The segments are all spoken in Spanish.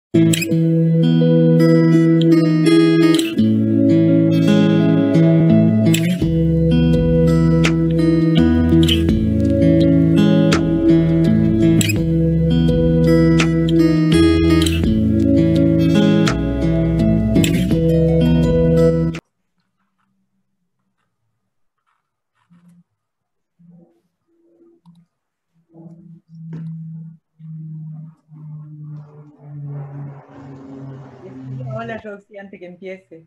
Hola Roxy, antes que empiece.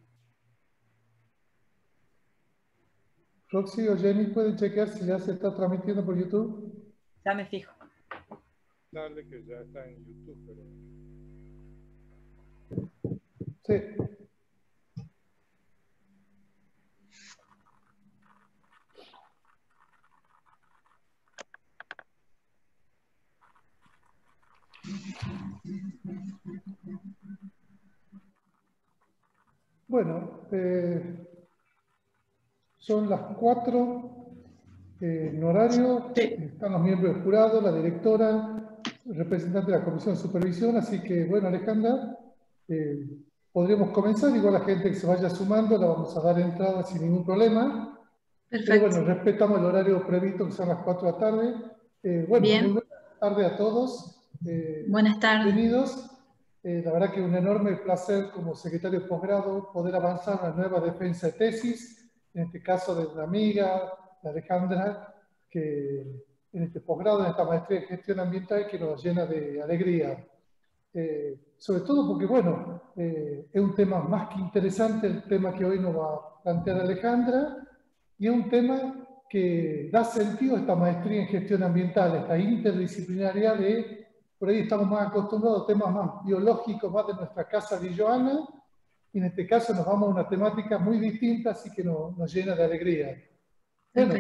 Roxy o Jenny, ¿pueden chequear si ya se está transmitiendo por YouTube? Ya me fijo. Dale que ya está en YouTube, pero... Sí. Bueno, son las 4 en horario. Sí. Están los miembros del jurado, la directora, el representante de la Comisión de Supervisión. Así que, bueno, Alejandra, podríamos comenzar. Igual la gente que se vaya sumando la vamos a dar entrada sin ningún problema. Perfecto. Pero bueno, respetamos el horario previsto que son las 4 de la tarde. Bueno, Bien. muy buenas tardes a todos. Buenas tardes. Bienvenidos. La verdad que es un enorme placer como secretario de posgrado poder avanzar en la nueva defensa de tesis, en este caso de una amiga, de Alejandra, que en este posgrado, en esta maestría de gestión ambiental, que nos llena de alegría. Sobre todo porque, bueno, es un tema más que interesante, el tema que hoy nos va a plantear Alejandra, y es un tema que da sentido a esta maestría en gestión ambiental, esta interdisciplinaria de... Por ahí estamos más acostumbrados a temas más biológicos, más de nuestra casa de Joana, y en este caso nos vamos a una temática muy distinta, así que nos llena de alegría. Bueno,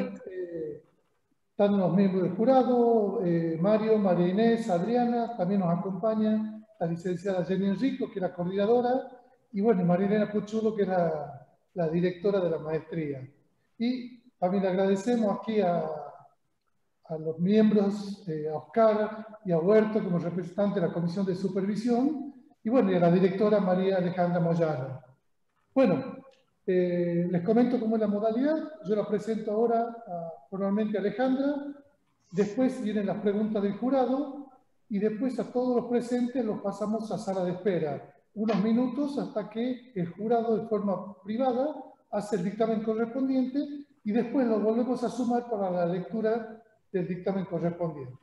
están los miembros del jurado, Mario, María Inés, Adriana, también nos acompaña la licenciada Jenny Enrico, que es la coordinadora, y bueno, María Elena Puchudo, que es la directora de la maestría. Y también le agradecemos aquí a los miembros, a Oscar y a Huerto como representante de la Comisión de Supervisión, y bueno, y a la directora María Alejandra Moyano. Bueno, les comento cómo es la modalidad. Yo la presento ahora formalmente a Alejandra, después vienen las preguntas del jurado, y después a todos los presentes los pasamos a sala de espera. Unos minutos hasta que el jurado de forma privada hace el dictamen correspondiente y después lo volvemos a sumar para la lectura del dictamen correspondiente.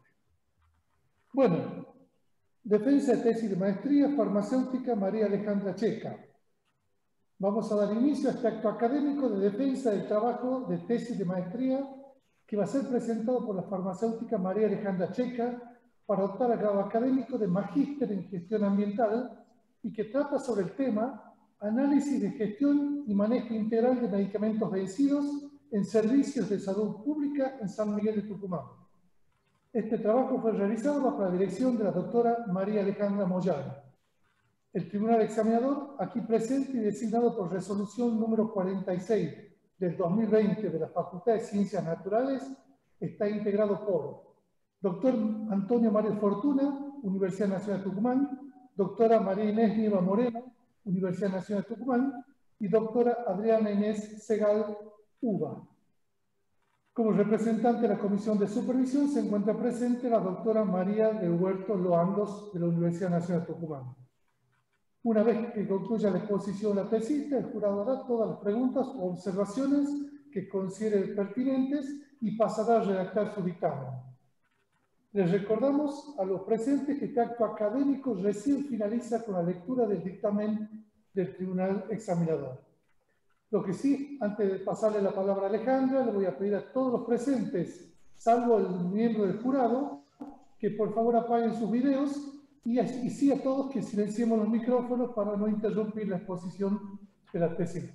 Bueno, defensa de tesis de maestría farmacéutica María Alejandra Checa. Vamos a dar inicio a este acto académico de defensa del trabajo de tesis de maestría que va a ser presentado por la farmacéutica María Alejandra Checa para optar a grado académico de magíster en gestión ambiental y que trata sobre el tema análisis de gestión y manejo integral de medicamentos vencidos en servicios de salud pública en San Miguel de Tucumán. Este trabajo fue realizado bajo la dirección de la doctora María Alejandra Moyano. El tribunal examinador, aquí presente y designado por resolución número 46 del 2020 de la Facultad de Ciencias Naturales, está integrado por doctor Antonio Mario Fortuna, Universidad Nacional de Tucumán, doctora María Inés Nieva Moreno, Universidad Nacional de Tucumán, y doctora Adriana Inés Segal Uva. Como representante de la Comisión de Supervisión se encuentra presente la doctora María de Huerto Loandos de la Universidad Nacional de Tucumán. Una vez que concluya la exposición de la tesis, el jurado hará todas las preguntas o observaciones que considere pertinentes y pasará a redactar su dictamen. Les recordamos a los presentes que este acto académico recién finaliza con la lectura del dictamen del tribunal examinador. Lo que sí, antes de pasarle la palabra a Alejandra, le voy a pedir a todos los presentes, salvo el miembro del jurado, que por favor apaguen sus videos y sí a todos que silenciemos los micrófonos para no interrumpir la exposición de la tesis.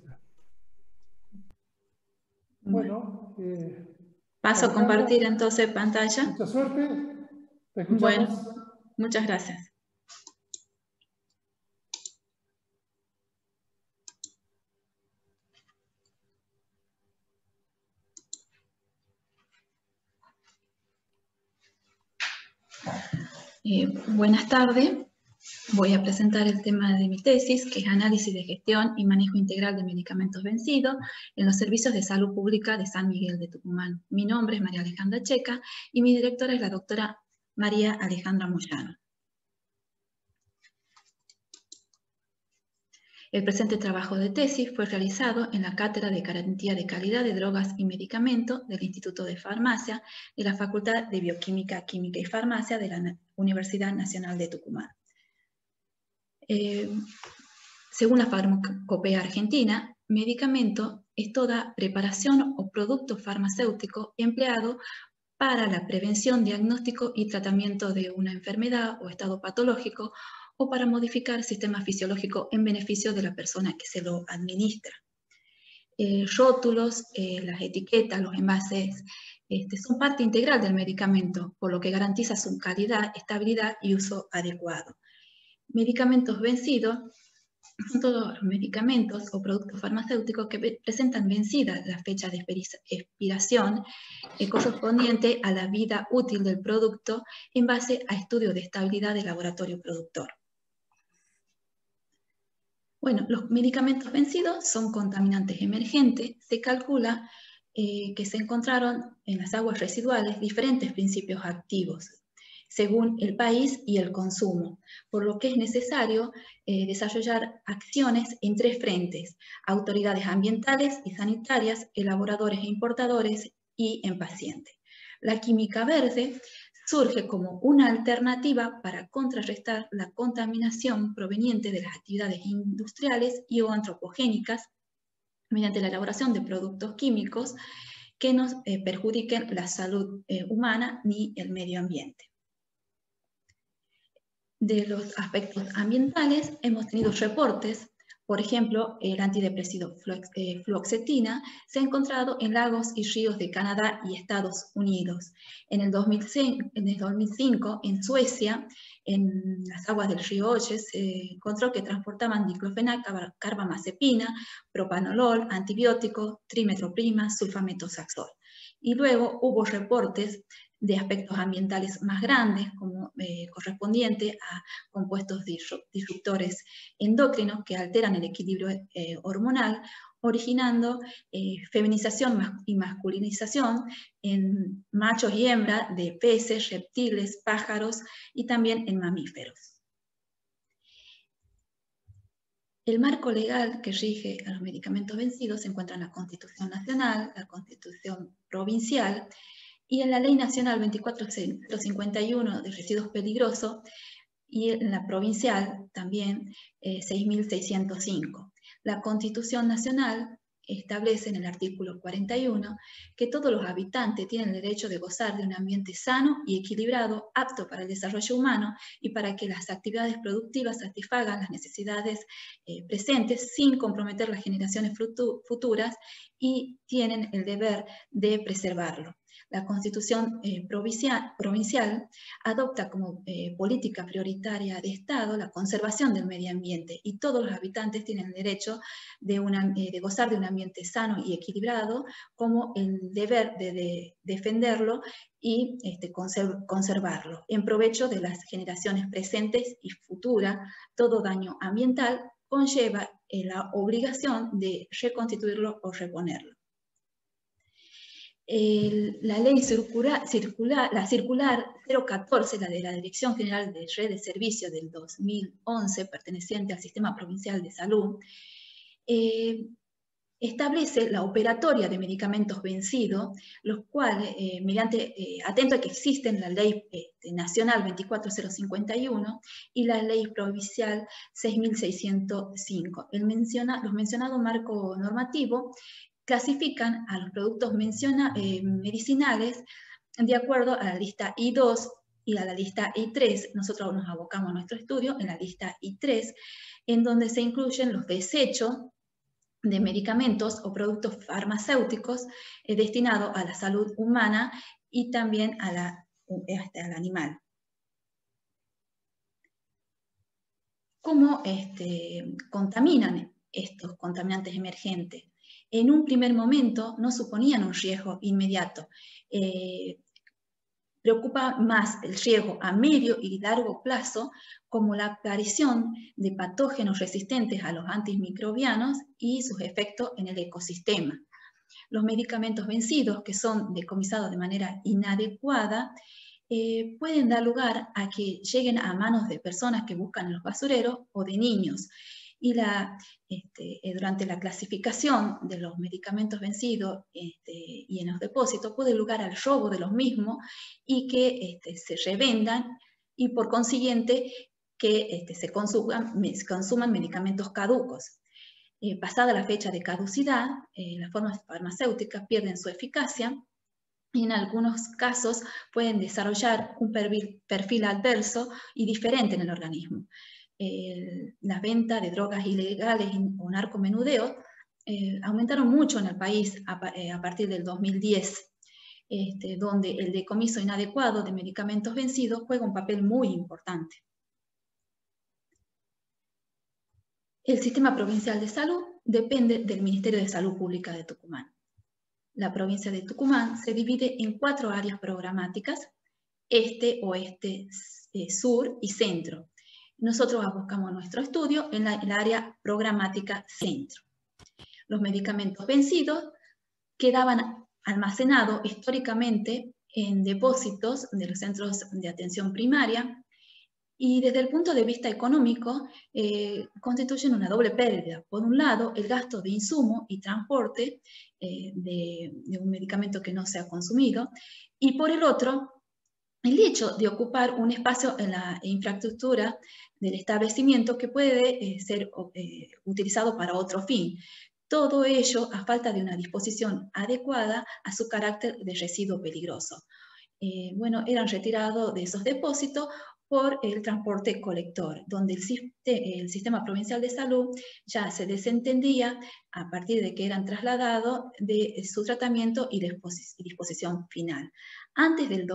Bueno, paso a compartir entonces pantalla. Mucha suerte. Te escuchamos. Bueno, muchas gracias. Buenas tardes. Voy a presentar el tema de mi tesis, que es Análisis de Gestión y Manejo Integral de Medicamentos Vencidos en los Servicios de Salud Pública de San Miguel de Tucumán. Mi nombre es María Alejandra Checa y mi directora es la doctora María Alejandra Moyano. El presente trabajo de tesis fue realizado en la Cátedra de Garantía de Calidad de Drogas y Medicamentos del Instituto de Farmacia de la Facultad de Bioquímica, Química y Farmacia de la Universidad Nacional de Tucumán. Según la Farmacopea Argentina, medicamento es toda preparación o producto farmacéutico empleado para la prevención, diagnóstico y tratamiento de una enfermedad o estado patológico o para modificar el sistema fisiológico en beneficio de la persona que se lo administra. Rótulos, las etiquetas, los envases son parte integral del medicamento, por lo que garantiza su calidad, estabilidad y uso adecuado. Medicamentos vencidos son todos los medicamentos o productos farmacéuticos que presentan vencida la fecha de expiración correspondiente a la vida útil del producto en base a estudios de estabilidad del laboratorio productor. Bueno, los medicamentos vencidos son contaminantes emergentes. Se calcula que se encontraron en las aguas residuales diferentes principios activos según el país y el consumo, por lo que es necesario desarrollar acciones en tres frentes: autoridades ambientales y sanitarias, elaboradores e importadores y en pacientes. La química verde surge como una alternativa para contrarrestar la contaminación proveniente de las actividades industriales y o antropogénicas mediante la elaboración de productos químicos que no perjudiquen la salud humana ni el medio ambiente. De los aspectos ambientales hemos tenido reportes. Por ejemplo, el antidepresivo fluoxetina se ha encontrado en lagos y ríos de Canadá y Estados Unidos. En el 2005, en Suecia, en las aguas del río Oye, se encontró que transportaban diclofenac, carbamazepina, propanolol, antibiótico, trimetroprima, sulfametoxazol. Y luego hubo reportes de aspectos ambientales más grandes, como correspondiente a compuestos disruptores endocrinos que alteran el equilibrio hormonal, originando feminización y masculinización en machos y hembras de peces, reptiles, pájaros y también en mamíferos. El marco legal que rige a los medicamentos vencidos se encuentra en la Constitución Nacional, la Constitución Provincial y en la Ley Nacional 24.051 de Residuos Peligrosos y en la Provincial también 6.605. La Constitución Nacional establece en el artículo 41 que todos los habitantes tienen el derecho de gozar de un ambiente sano y equilibrado, apto para el desarrollo humano y para que las actividades productivas satisfagan las necesidades presentes sin comprometer las generaciones futuras y tienen el deber de preservarlo. La Constitución provincial adopta como política prioritaria de Estado la conservación del medio ambiente y todos los habitantes tienen el derecho de gozar de un ambiente sano y equilibrado, como el deber de defenderlo y conservarlo en provecho de las generaciones presentes y futuras. Todo daño ambiental conlleva la obligación de reconstituirlo o reponerlo. La ley la circular 014, la de la Dirección General de Red de Servicios del 2011, perteneciente al Sistema Provincial de Salud, establece la operatoria de medicamentos vencidos, los cuales, atento a que existen la Ley Nacional 24.051 y la Ley Provincial 6.605. Los mencionados marcos normativos clasifican a los productos medicinales de acuerdo a la lista I2 y a la lista I3. Nosotros nos abocamos a nuestro estudio en la lista I3, en donde se incluyen los desechos de medicamentos o productos farmacéuticos destinados a la salud humana y también al animal. ¿Cómo contaminan estos contaminantes emergentes? En un primer momento no suponían un riesgo inmediato. Preocupa más el riesgo a medio y largo plazo, como la aparición de patógenos resistentes a los antimicrobianos y sus efectos en el ecosistema. Los medicamentos vencidos, que son decomisados de manera inadecuada, pueden dar lugar a que lleguen a manos de personas que buscan en los basureros o de niños. Y durante la clasificación de los medicamentos vencidos y en los depósitos puede dar lugar al robo de los mismos y que se revendan y por consiguiente que se consuman medicamentos caducos. Pasada la fecha de caducidad, las formas farmacéuticas pierden su eficacia y en algunos casos pueden desarrollar un perfil adverso y diferente en el organismo. Las ventas de drogas ilegales o narcomenudeo aumentaron mucho en el país a partir del 2010, donde el decomiso inadecuado de medicamentos vencidos juega un papel muy importante. El Sistema Provincial de Salud depende del Ministerio de Salud Pública de Tucumán. La provincia de Tucumán se divide en 4 áreas programáticas: este, oeste, sur y centro. Nosotros buscamos nuestro estudio en el área programática centro. Los medicamentos vencidos quedaban almacenados históricamente en depósitos de los centros de atención primaria y desde el punto de vista económico constituyen una doble pérdida. Por un lado, el gasto de insumo y transporte de un medicamento que no se ha consumido, y por el otro, el hecho de ocupar un espacio en la infraestructura del establecimiento que puede ser utilizado para otro fin. Todo ello a falta de una disposición adecuada a su carácter de residuo peligroso. Eran retirados de esos depósitos por el transporte colector, donde el Sistema Provincial de Salud ya se desentendía a partir de que eran trasladados de su tratamiento y disposición final. Antes del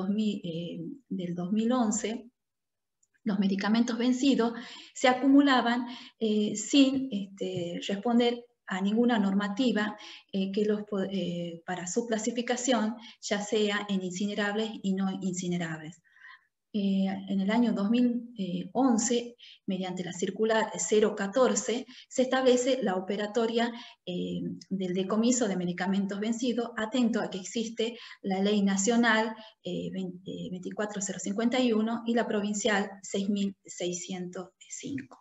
2011, los medicamentos vencidos se acumulaban sin responder a ninguna normativa para su clasificación, ya sea en incinerables y no incinerables. En el año 2011, mediante la circular 014, se establece la operatoria del decomiso de medicamentos vencidos, atento a que existe la Ley Nacional 24051 y la Provincial 6605.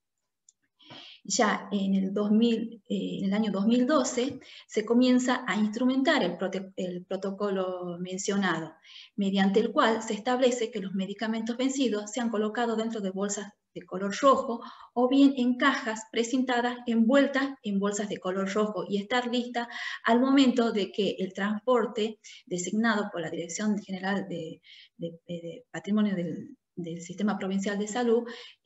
Ya en el año 2012 se comienza a instrumentar el protocolo mencionado, mediante el cual se establece que los medicamentos vencidos sean colocados dentro de bolsas de color rojo o bien en cajas precintadas envueltas en bolsas de color rojo y estar lista al momento de que el transporte designado por la Dirección General de Patrimonio del Sistema Provincial de Salud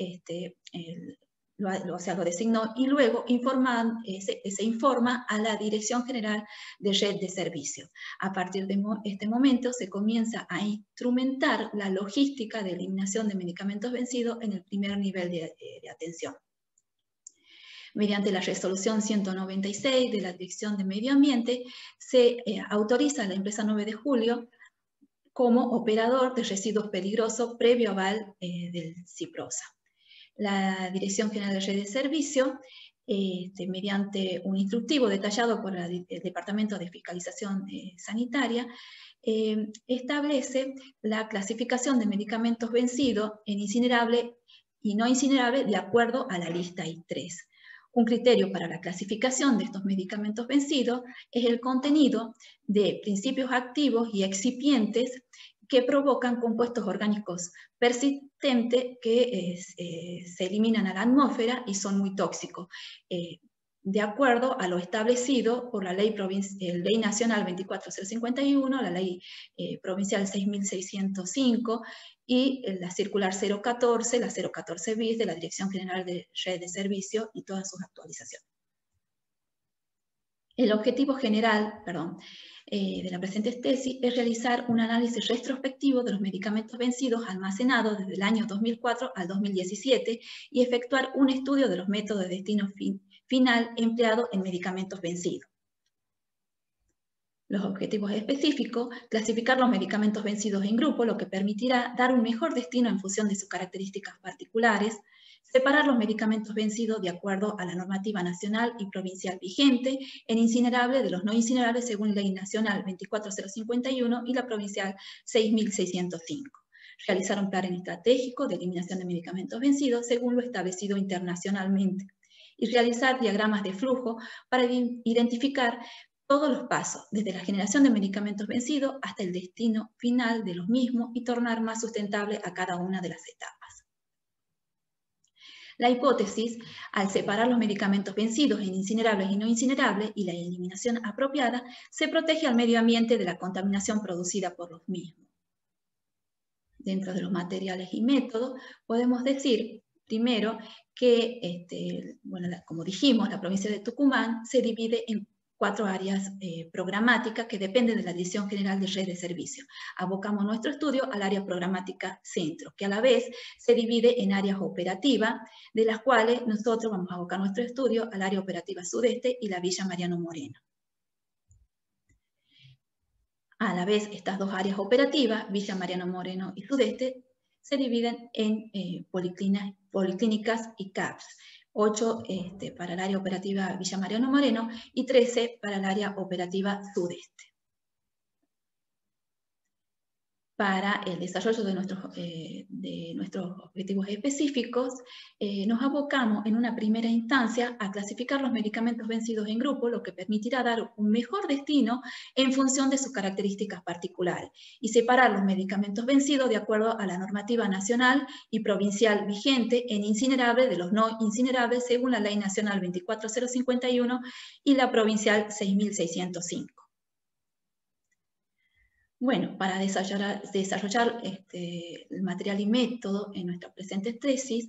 lo designó, y luego se informa a la Dirección General de Red de Servicios. A partir de este momento se comienza a instrumentar la logística de eliminación de medicamentos vencidos en el primer nivel de atención. Mediante la resolución 196 de la Dirección de Medio Ambiente, se autoriza a la empresa 9 de Julio como operador de residuos peligrosos previo aval del CIPROSA. La Dirección General de Red de Servicio, mediante un instructivo detallado por el Departamento de Fiscalización Sanitaria, establece la clasificación de medicamentos vencidos en incinerable y no incinerable de acuerdo a la lista I3. Un criterio para la clasificación de estos medicamentos vencidos es el contenido de principios activos y excipientes que provocan compuestos orgánicos persistentes que se eliminan a la atmósfera y son muy tóxicos, de acuerdo a lo establecido por la Ley Nacional 24051, la Ley Provincial 6605 y la Circular 014, la 014 bis de la Dirección General de Red de Servicio y todas sus actualizaciones. El objetivo general, de la presente tesis es realizar un análisis retrospectivo de los medicamentos vencidos almacenados desde el año 2004 al 2017 y efectuar un estudio de los métodos de destino final empleados en medicamentos vencidos. Los objetivos específicos: clasificar los medicamentos vencidos en grupo, lo que permitirá dar un mejor destino en función de sus características particulares. Separar los medicamentos vencidos de acuerdo a la normativa nacional y provincial vigente, en incinerables de los no incinerables según Ley Nacional 24051 y la provincial 6605. Realizar un plan estratégico de eliminación de medicamentos vencidos según lo establecido internacionalmente. Y realizar diagramas de flujo para identificar todos los pasos, desde la generación de medicamentos vencidos hasta el destino final de los mismos y tornar más sustentable a cada una de las etapas. La hipótesis: al separar los medicamentos vencidos en incinerables y no incinerables y la eliminación apropiada, se protege al medio ambiente de la contaminación producida por los mismos. Dentro de los materiales y métodos, podemos decir, primero, que, como dijimos, la provincia de Tucumán se divide en 4 áreas programáticas que dependen de la Dirección General de Red de Servicios. Abocamos nuestro estudio al área programática centro, que a la vez se divide en áreas operativas, de las cuales nosotros vamos a abocar nuestro estudio al área operativa sudeste y la Villa Mariano Moreno. A la vez, estas 2 áreas operativas, Villa Mariano Moreno y sudeste, se dividen en policlínicas y CAPS. 8 para el área operativa Villa Mariano Moreno y 13 para el área operativa sudeste. Para el desarrollo de nuestros objetivos específicos, nos abocamos en una primera instancia a clasificar los medicamentos vencidos en grupo, lo que permitirá dar un mejor destino en función de sus características particulares, y separar los medicamentos vencidos de acuerdo a la normativa nacional y provincial vigente en incinerables de los no incinerables según la Ley Nacional 24051 y la provincial 6605. Bueno, para desarrollar el material y método en nuestra presente tesis,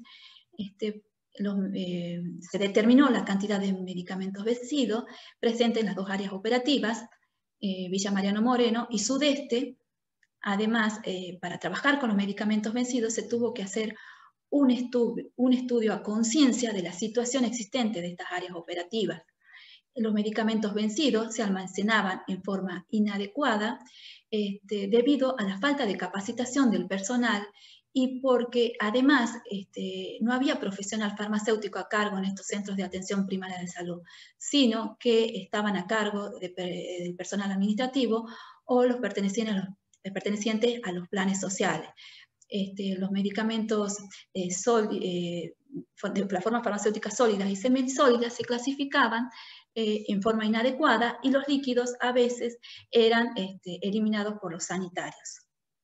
se determinó la cantidad de medicamentos vencidos presentes en las 2 áreas operativas, Villa Mariano Moreno y sudeste. Además, para trabajar con los medicamentos vencidos se tuvo que hacer un estudio a conciencia de la situación existente de estas áreas operativas. Los medicamentos vencidos se almacenaban en forma inadecuada debido a la falta de capacitación del personal y porque además no había profesional farmacéutico a cargo en estos centros de atención primaria de salud, sino que estaban a cargo del personal administrativo o los pertenecientes a los planes sociales. Los medicamentos de las formas farmacéuticas sólidas y semisólidas se clasificaban en forma inadecuada y los líquidos a veces eran eliminados por los sanitarios.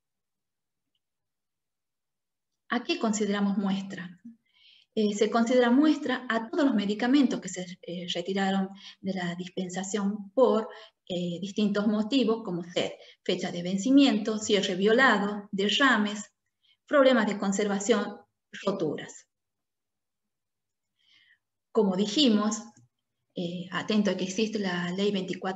¿A qué consideramos muestra? Se considera muestra a todos los medicamentos que se retiraron de la dispensación por distintos motivos, como ser fecha de vencimiento, cierre violado, derrames, problemas de conservación, roturas. Como dijimos, atento a que existe la Ley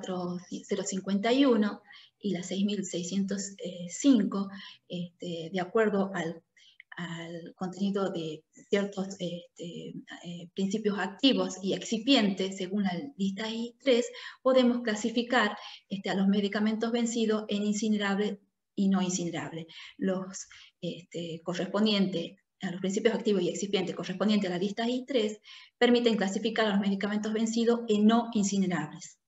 24051 y la 6605, de acuerdo al contenido de ciertos principios activos y excipientes, según la lista I3, podemos clasificar a los medicamentos vencidos en incinerables y no incinerables. Los correspondientes a los principios activos y excipientes correspondientes a la lista I3 permiten clasificar a los medicamentos vencidos en no incinerables.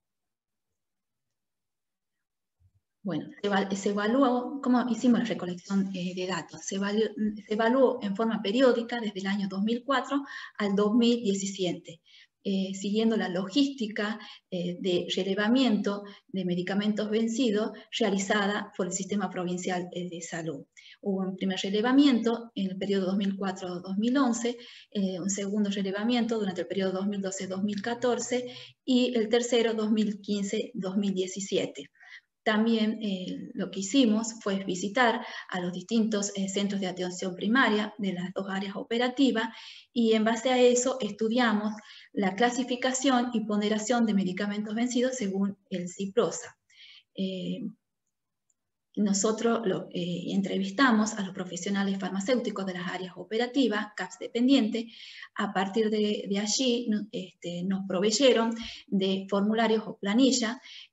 Bueno, se evaluó, ¿cómo hicimos la recolección de datos? Se evaluó en forma periódica desde el año 2004 al 2017, siguiendo la logística de relevamiento de medicamentos vencidos realizada por el Sistema Provincial de Salud. Hubo un primer relevamiento en el periodo 2004-2011, un segundo relevamiento durante el periodo 2012-2014 y el tercero 2015-2017. También lo que hicimos fue visitar a los distintos centros de atención primaria de las 2 áreas operativas y en base a eso estudiamos la clasificación y ponderación de medicamentos vencidos según el CIPROSA. nosotros entrevistamos a los profesionales farmacéuticos de las áreas operativas, CAPS dependientes. A partir de allí nos proveyeron de formularios o planillas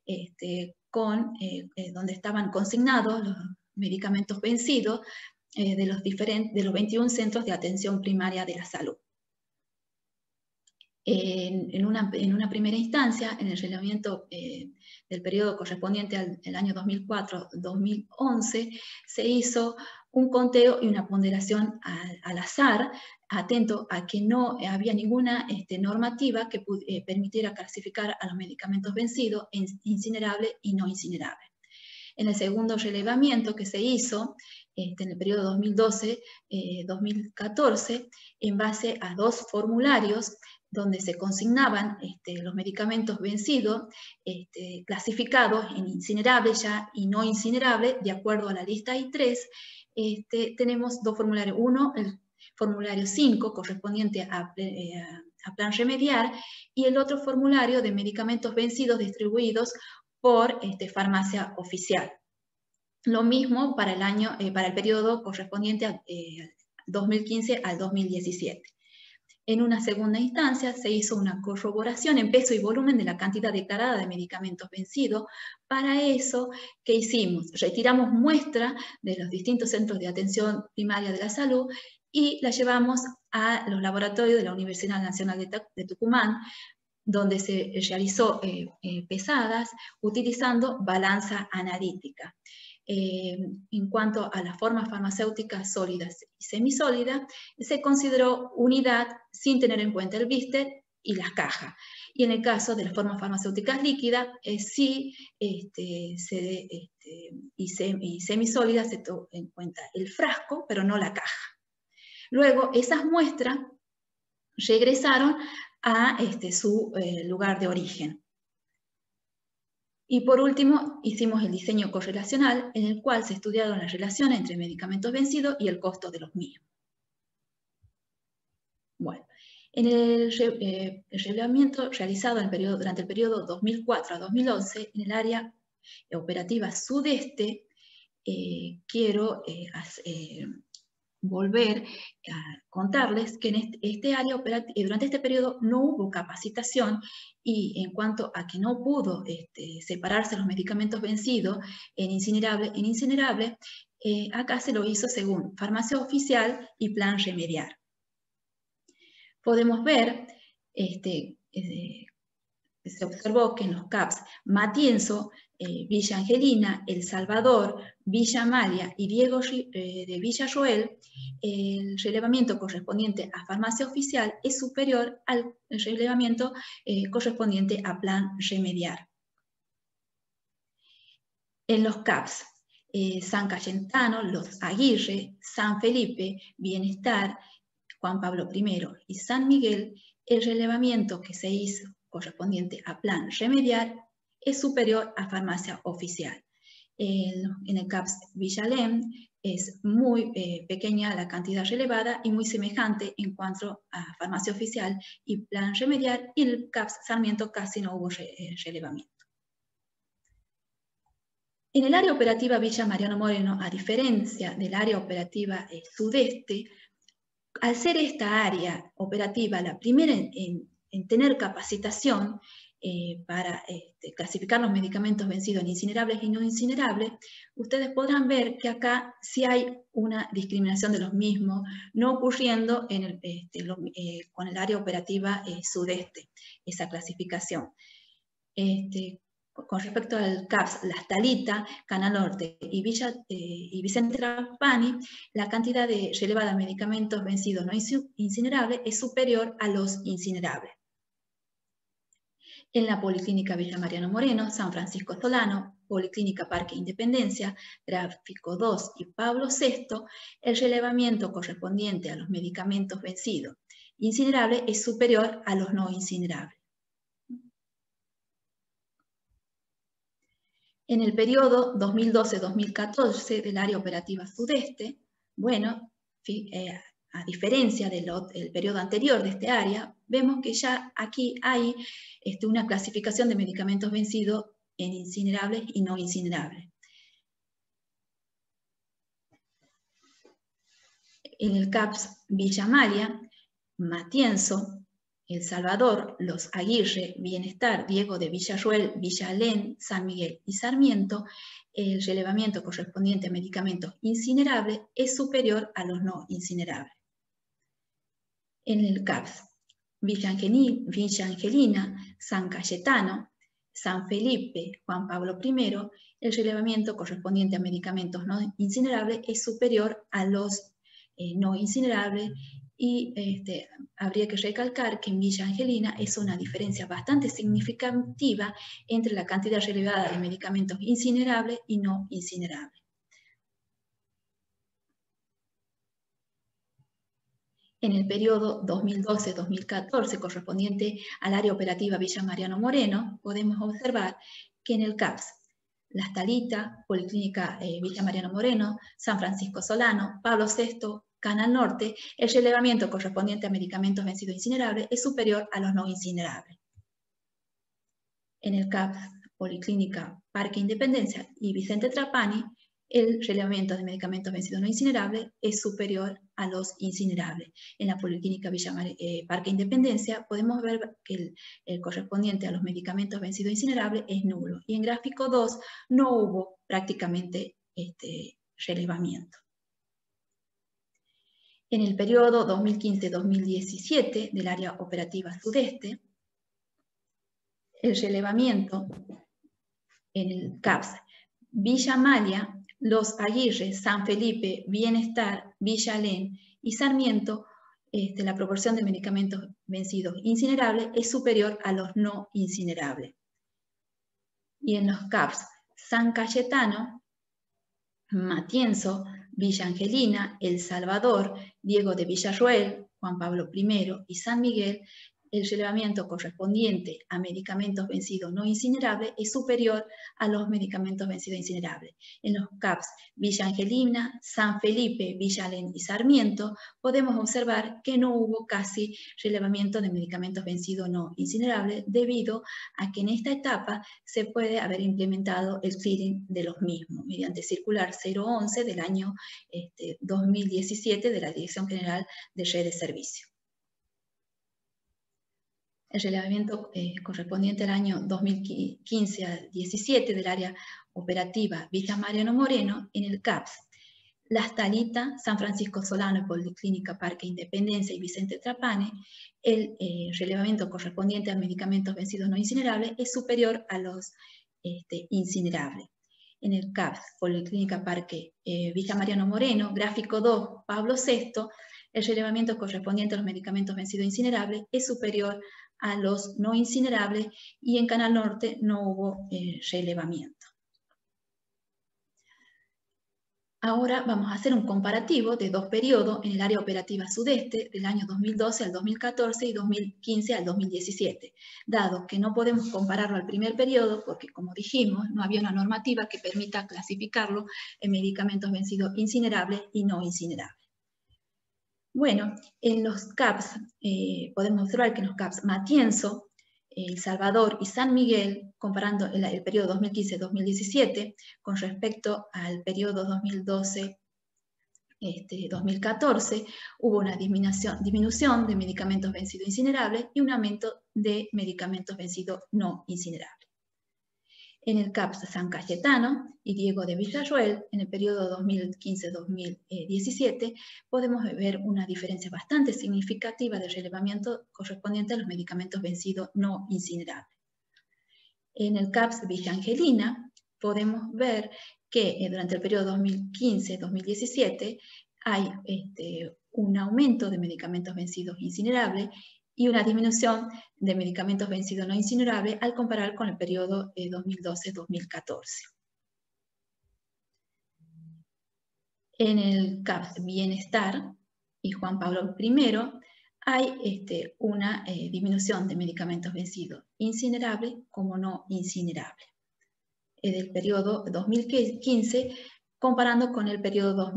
donde estaban consignados los medicamentos vencidos de los 21 centros de atención primaria de la salud. En una primera instancia, en el relevamiento del periodo correspondiente al año 2004-2011, se hizo un conteo y una ponderación al azar, atento a que no había ninguna normativa que permitiera clasificar a los medicamentos vencidos en incinerables y no incinerables. En el segundo relevamiento que se hizo en el periodo 2012-2014, en base a 2 formularios donde se consignaban los medicamentos vencidos, clasificados en incinerables ya y no incinerables, de acuerdo a la lista I3, tenemos 2 formularios. Uno, el formulario 5, correspondiente a plan remediar, y el otro formulario de medicamentos vencidos distribuidos por farmacia oficial. Lo mismo para el periodo correspondiente al 2015 al 2017. En una segunda instancia se hizo una corroboración en peso y volumen de la cantidad declarada de medicamentos vencidos. Para eso, ¿qué hicimos? Retiramos muestra de los distintos centros de atención primaria de la salud y la llevamos a los laboratorios de la Universidad Nacional de Tucumán, donde se realizó pesadas utilizando balanza analítica. En cuanto a las formas farmacéuticas sólidas y semisólidas, se consideró unidad sin tener en cuenta el blister y las cajas. Y en el caso de las formas farmacéuticas líquidas, sí y semisólidas se tomó en cuenta el frasco, pero no la caja. Luego, esas muestras regresaron a su lugar de origen. Y por último, hicimos el diseño correlacional, en el cual se estudiaron las relaciones entre medicamentos vencidos y el costo de los mismos. Bueno, en el relevamiento realizado durante el periodo 2004 a 2011, en el área operativa sudeste, quiero volver a contarles que en este área durante este periodo no hubo capacitación, y en cuanto a que no pudo separarse los medicamentos vencidos en incinerables, acá se lo hizo según farmacia oficial y plan remediar. Podemos ver, se observó que en los CAPS Matienzo, Villa Angelina, El Salvador, Villa Amalia y Diego de Villarroel, el relevamiento correspondiente a farmacia oficial es superior al relevamiento correspondiente a plan remediar. En los CAPS San Cayetano, Los Aguirre, San Felipe, Bienestar, Juan Pablo I y San Miguel, el relevamiento que se hizo correspondiente a plan remediar es superior a farmacia oficial. En el CAPS Villalem es muy pequeña la cantidad relevada y muy semejante en cuanto a farmacia oficial y plan remediar, y en el CAPS Sarmiento casi no hubo relevamiento. En el área operativa Villa Mariano Moreno, a diferencia del área operativa sudeste, al ser esta área operativa la primera en tener capacitación para clasificar los medicamentos vencidos en incinerables y no incinerables, ustedes podrán ver que acá sí hay una discriminación de los mismos, no ocurriendo con el área operativa sudeste, esa clasificación. Con respecto al CAPS Las Talitas, Canal Norte y Vicente Trapani, la cantidad de relevada de medicamentos vencidos no incinerables es superior a los incinerables. En la Policlínica Villa Mariano Moreno, San Francisco Solano, Policlínica Parque Independencia, Gráfico 2 y Pablo VI, el relevamiento correspondiente a los medicamentos vencidos incinerables es superior a los no incinerables. En el periodo 2012-2014 del área operativa sudeste, bueno, a diferencia del periodo anterior de este área, vemos que ya aquí hay una clasificación de medicamentos vencidos en incinerables y no incinerables. En el CAPS Villa María, Matienzo, El Salvador, Los Aguirre, Bienestar, Diego de Villarruel, Villa Alén, San Miguel y Sarmiento, el relevamiento correspondiente a medicamentos incinerables es superior a los no incinerables. En el CAPS Villa Angelina, San Cayetano, San Felipe, Juan Pablo I, el relevamiento correspondiente a medicamentos no incinerables es superior a los no incinerables y habría que recalcar que en Villa Angelina es una diferencia bastante significativa entre la cantidad relevada de medicamentos incinerables y no incinerables. En el periodo 2012-2014, correspondiente al área operativa Villa Mariano Moreno, podemos observar que en el CAPS, Las Talitas, Policlínica Villa Mariano Moreno, San Francisco Solano, Pablo VI, Canal Norte, el relevamiento correspondiente a medicamentos vencidos incinerables es superior a los no incinerables. En el CAPS, Policlínica Parque Independencia y Vicente Trapani, el relevamiento de medicamentos vencidos no incinerables es superior a los incinerables. En la Policlínica Parque Independencia podemos ver que el correspondiente a los medicamentos vencidos incinerables es nulo. Y en gráfico 2 no hubo prácticamente relevamiento. En el periodo 2015-2017 del área operativa sudeste, el relevamiento en el CAPS Villa Amalia, Los Aguirre, San Felipe, Bienestar, Villa Alén y Sarmiento, la proporción de medicamentos vencidos incinerables es superior a los no incinerables. Y en los CAPS San Cayetano, Matienzo, Villa Angelina, El Salvador, Diego de Villarruel, Juan Pablo I y San Miguel, el relevamiento correspondiente a medicamentos vencidos no incinerables es superior a los medicamentos vencidos incinerables. En los CAPS Villa Angelina, San Felipe, Villa Alén y Sarmiento podemos observar que no hubo casi relevamiento de medicamentos vencidos no incinerables debido a que en esta etapa se puede haber implementado el clearing de los mismos mediante circular 011 del año 2017 de la Dirección General de Red de Servicio. El relevamiento correspondiente al año 2015 al 17 del área operativa Villa Mariano Moreno en el CAPS, Las Talitas, San Francisco Solano, Policlínica Parque Independencia y Vicente Trapani, el relevamiento correspondiente a medicamentos vencidos no incinerables es superior a los incinerables. En el CAPS, Policlínica Parque Villa Mariano Moreno, gráfico 2, Pablo VI, el relevamiento correspondiente a los medicamentos vencidos incinerables es superior a los no incinerables y en Canal Norte no hubo relevamiento. Ahora vamos a hacer un comparativo de dos periodos en el área operativa sudeste del año 2012 al 2014 y 2015 al 2017, dado que no podemos compararlo al primer periodo porque, como dijimos, no había una normativa que permita clasificarlo en medicamentos vencidos incinerables y no incinerables. Bueno, en los CAPS podemos observar que en los CAPS Matienzo, El Salvador y San Miguel, comparando el periodo 2015-2017 con respecto al periodo 2012-2014, hubo una disminución de medicamentos vencidos incinerables y un aumento de medicamentos vencidos no incinerables. En el CAPS San Cayetano y Diego de Villarruel, en el periodo 2015-2017, podemos ver una diferencia bastante significativa de relevamiento correspondiente a los medicamentos vencidos no incinerables. En el CAPS Villa Angelina, podemos ver que durante el periodo 2015-2017 hay un aumento de medicamentos vencidos incinerables y una disminución de medicamentos vencidos no incinerables al comparar con el periodo 2012-2014. En el CAPS Bienestar y Juan Pablo I hay una disminución de medicamentos vencidos incinerables como no incinerables. Del periodo 2015 comparando con el periodo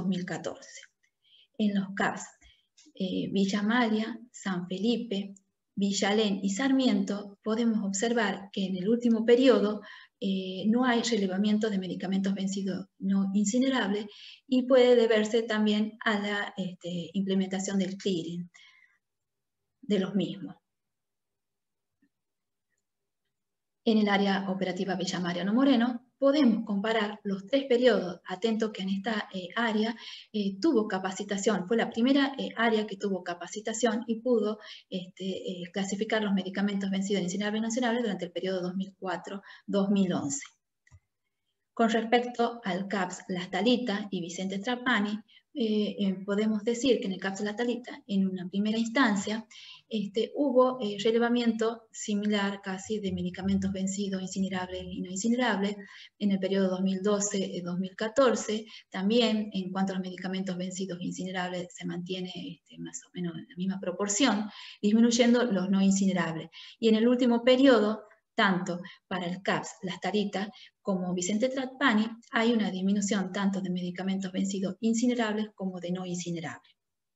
2012-2014. En los CAPS Villa Amalia, San Felipe, Villalén y Sarmiento, podemos observar que en el último periodo no hay relevamiento de medicamentos vencidos no incinerables y puede deberse también a la implementación del clearing de los mismos. En el área operativa Villa Mariano Moreno podemos comparar los 3 periodos. Atento que en esta área tuvo capacitación, fue la primera área que tuvo capacitación y pudo clasificar los medicamentos vencidos incinerables y no incinerables durante el periodo 2004-2011. Con respecto al CAPS Lastalita y Vicente Trapani, podemos decir que en el CAPS Lastalita, en una primera instancia, hubo relevamiento similar casi de medicamentos vencidos, incinerables y no incinerables, en el periodo 2012-2014. También, en cuanto a los medicamentos vencidos e incinerables, se mantiene más o menos en la misma proporción, disminuyendo los no incinerables. Y en el último periodo, tanto para el CAPS Lastalita como Vicente Trapani, hay una disminución tanto de medicamentos vencidos incinerables como de no incinerables.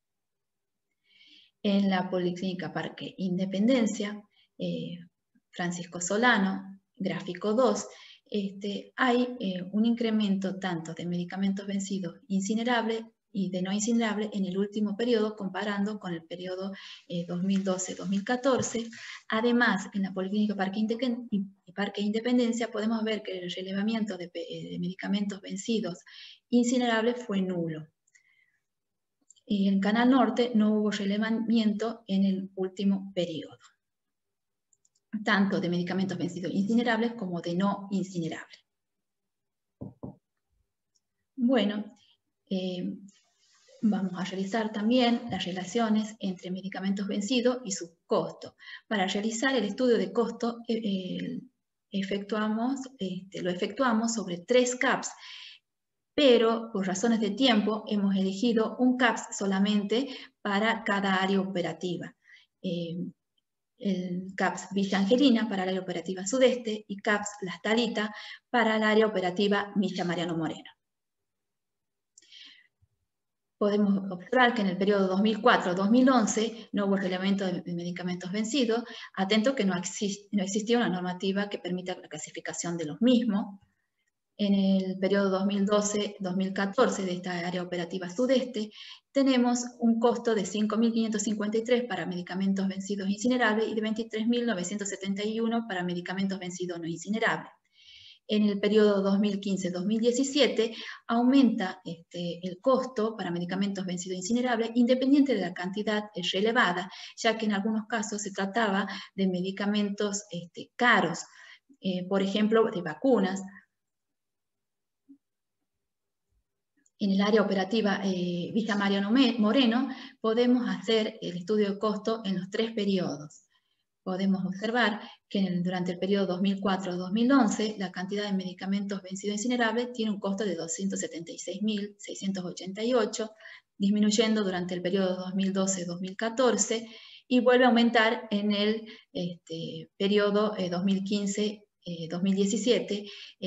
En la Policlínica Parque Independencia, Francisco Solano, gráfico 2, hay un incremento tanto de medicamentos vencidos incinerables y de no incinerables en el último periodo, comparando con el periodo 2012-2014. Además, en la Policlínica Parque Independencia podemos ver que el relevamiento de medicamentos vencidos incinerables fue nulo. Y en Canal Norte no hubo relevamiento en el último periodo, tanto de medicamentos vencidos incinerables como de no incinerables. Bueno, vamos a realizar también las relaciones entre medicamentos vencidos y su costo. Para realizar el estudio de costo, lo efectuamos sobre 3 CAPS, pero por razones de tiempo hemos elegido un CAPS solamente para cada área operativa. El CAPS Villa Angelina para el área operativa sudeste y CAPS Lastalita para el área operativa Villa Mariano Moreno. Podemos observar que en el periodo 2004-2011 no hubo relevamiento de medicamentos vencidos, atento que no existía una normativa que permita la clasificación de los mismos. En el periodo 2012-2014 de esta área operativa sudeste, tenemos un costo de 5.553 para medicamentos vencidos incinerables y de 23.971 para medicamentos vencidos no incinerables. En el periodo 2015-2017 aumenta el costo para medicamentos vencidos incinerables independiente de la cantidad relevada, ya que en algunos casos se trataba de medicamentos caros, por ejemplo, de vacunas. En el área operativa Villa Mariano Moreno podemos hacer el estudio de costo en los 3 periodos. Podemos observar que durante el periodo 2004-2011 la cantidad de medicamentos vencidos incinerables tiene un costo de 276.688, disminuyendo durante el periodo 2012-2014 y vuelve a aumentar en el periodo 2015-2017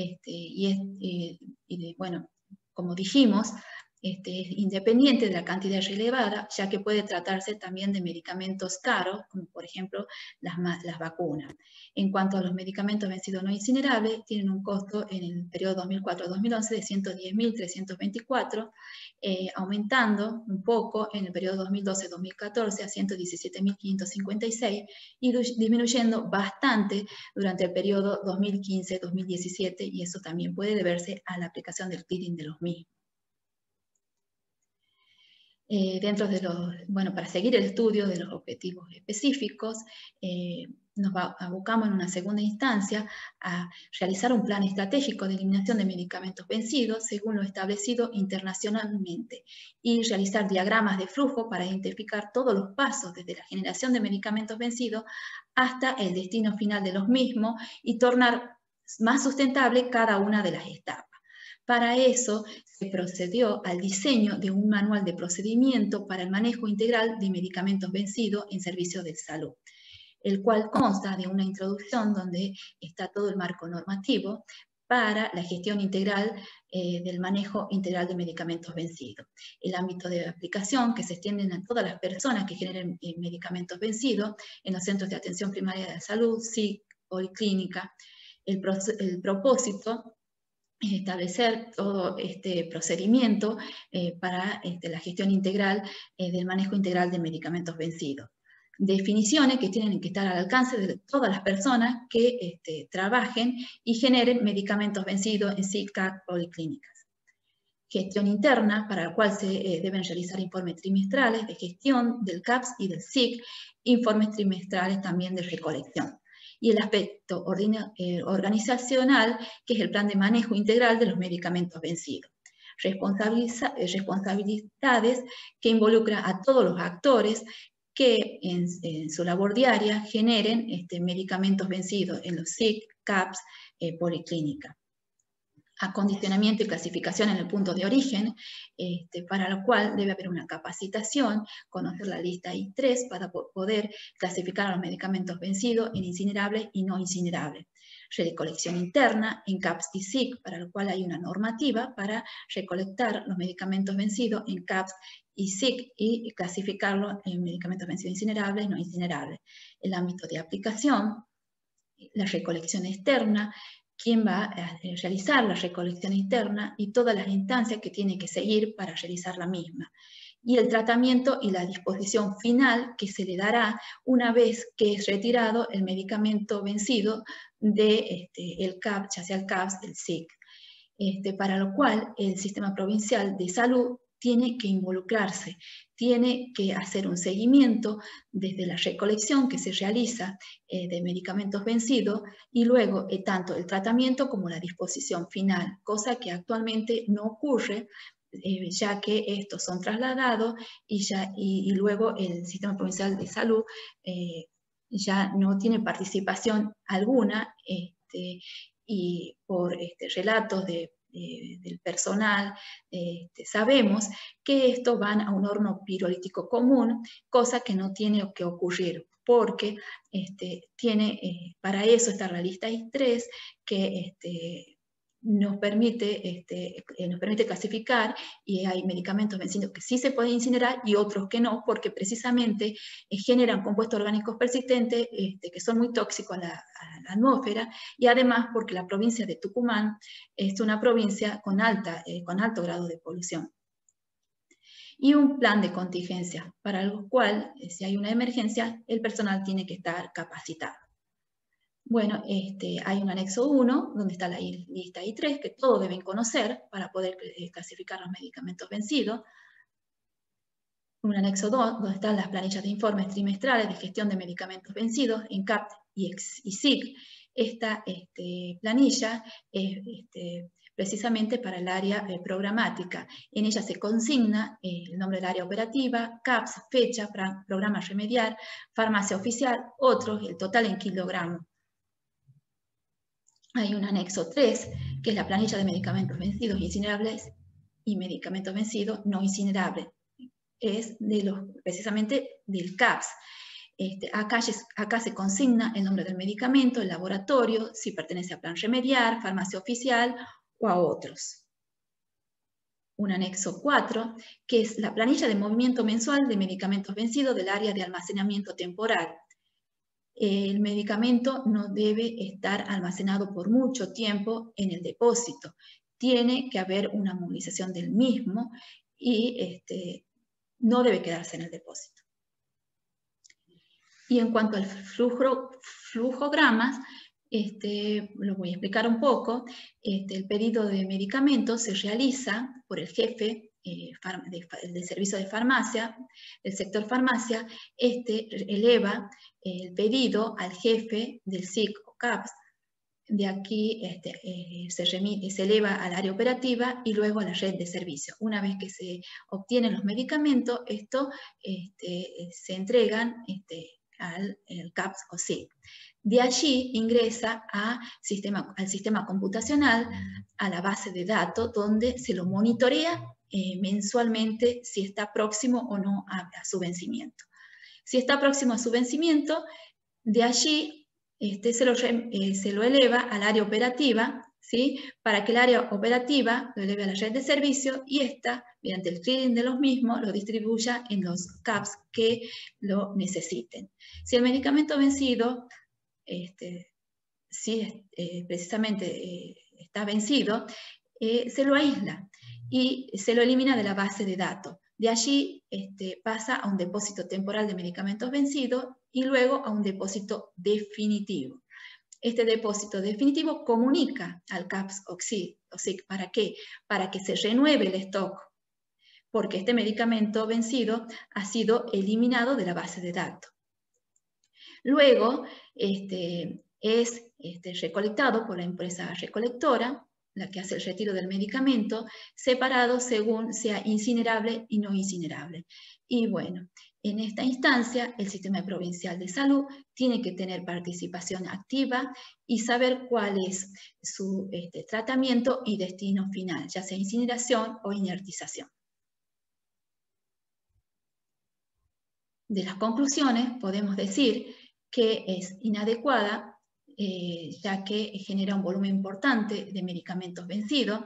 bueno, como dijimos, es independiente de la cantidad relevada, ya que puede tratarse también de medicamentos caros, como por ejemplo las vacunas. En cuanto a los medicamentos vencidos no incinerables, tienen un costo en el periodo 2004-2011 de 110.324, aumentando un poco en el periodo 2012-2014 a 117.556 y disminuyendo bastante durante el periodo 2015-2017, y eso también puede deberse a la aplicación del clearing de los mismos. Dentro de para seguir el estudio de los objetivos específicos, nos abocamos en una segunda instancia a realizar un plan estratégico de eliminación de medicamentos vencidos según lo establecido internacionalmente y realizar diagramas de flujo para identificar todos los pasos desde la generación de medicamentos vencidos hasta el destino final de los mismos y tornar más sustentable cada una de las etapas. Para eso se procedió al diseño de un manual de procedimiento para el manejo integral de medicamentos vencidos en servicios de salud, el cual consta de una introducción donde está todo el marco normativo, para la gestión integral del manejo integral de medicamentos vencidos. El ámbito de aplicación que se extiende a todas las personas que generen medicamentos vencidos en los centros de atención primaria de la salud, SIC, policlínica. El propósito es establecer todo este procedimiento para la gestión integral del manejo integral de medicamentos vencidos. Definiciones que tienen que estar al alcance de todas las personas que trabajen y generen medicamentos vencidos en SIC, CAC, policlínicas. Gestión interna, para la cual se deben realizar informes trimestrales de gestión del CAPS y del SIC, informes trimestrales también de recolección. Y el aspecto organizacional, que es el plan de manejo integral de los medicamentos vencidos. Responsabilidades que involucra a todos los actores que en su labor diaria generen medicamentos vencidos en los SIC, CAPS, policlínica. Acondicionamiento y clasificación en el punto de origen, para lo cual debe haber una capacitación, conocer la lista I3 para poder clasificar a los medicamentos vencidos en incinerables y no incinerables. Recolección interna en CAPS y SIC, para lo cual hay una normativa para recolectar los medicamentos vencidos en CAPS y SIC y clasificarlos en medicamentos vencidos incinerables y no incinerables. El ámbito de aplicación, la recolección externa, quién va a realizar la recolección interna y todas las instancias que tiene que seguir para realizar la misma. Y el tratamiento y la disposición final que se le dará una vez que es retirado el medicamento vencido del CAPS, ya sea el CAPS, el SIC. Para lo cual el Sistema Provincial de Salud tiene que involucrarse, tiene que hacer un seguimiento desde la recolección que se realiza de medicamentos vencidos y luego tanto el tratamiento como la disposición final, cosa que actualmente no ocurre, ya que estos son trasladados y luego el Sistema Provincial de Salud ya no tiene participación alguna y por relatos del personal, sabemos que estos van a un horno pirolítico común, cosa que no tiene que ocurrir, porque para eso está la lista I3, que nos permite clasificar, y hay medicamentos vencidos que sí se pueden incinerar y otros que no, porque precisamente generan compuestos orgánicos persistentes que son muy tóxicos a la atmósfera, y además porque la provincia de Tucumán es una provincia con alto grado de polución. Y un plan de contingencia, para el cual, si hay una emergencia, el personal tiene que estar capacitado. Bueno, hay un anexo 1, donde está la lista I3, que todos deben conocer para poder clasificar los medicamentos vencidos. Un anexo 2, donde están las planillas de informes trimestrales de gestión de medicamentos vencidos en CAP y SIC. Esta planilla es precisamente para el área programática. En ella se consigna el nombre del área operativa, CAPS, fecha, programa a remediar, farmacia oficial, otros, el total en kilogramos. Hay un anexo 3, que es la planilla de medicamentos vencidos incinerables y medicamentos vencidos no incinerables. Es precisamente del CAPS. Acá se consigna el nombre del medicamento, el laboratorio, si pertenece a plan remediar, farmacia oficial o a otros. Un anexo 4, que es la planilla de movimiento mensual de medicamentos vencidos del área de almacenamiento temporal. El medicamento no debe estar almacenado por mucho tiempo en el depósito. Tiene que haber una movilización del mismo y no debe quedarse en el depósito. Y en cuanto al flujogramas, lo voy a explicar un poco. El pedido de medicamentos se realiza por el jefe del servicio de farmacia, del sector farmacia. Eleva el pedido al jefe del SIC o CAPS. De aquí se eleva al área operativa y luego a la red de servicio. Una vez que se obtienen los medicamentos, se entregan al CAPS o SIC. De allí ingresa al sistema computacional, a la base de datos, donde se lo monitorea mensualmente si está próximo o no a su vencimiento. Si está próximo a su vencimiento, de allí se lo eleva al área operativa, ¿sí? Para que el área operativa lo eleve a la red de servicio y ésta, mediante el clearing de los mismos, lo distribuya en los CAPS que lo necesiten. Si el medicamento vencido, precisamente está vencido, se lo aísla y se lo elimina de la base de datos. De allí pasa a un depósito temporal de medicamentos vencidos y luego a un depósito definitivo. Este depósito definitivo comunica al CAPS OSIC. ¿Para qué? Para que se renueve el stock, porque este medicamento vencido ha sido eliminado de la base de datos. Luego es recolectado por la empresa recolectora, la que hace el retiro del medicamento, separado según sea incinerable y no incinerable. Y bueno, en esta instancia, el Sistema Provincial de Salud tiene que tener participación activa y saber cuál es su tratamiento y destino final, ya sea incineración o inertización. De las conclusiones podemos decir que es inadecuada, ya que genera un volumen importante de medicamentos vencidos,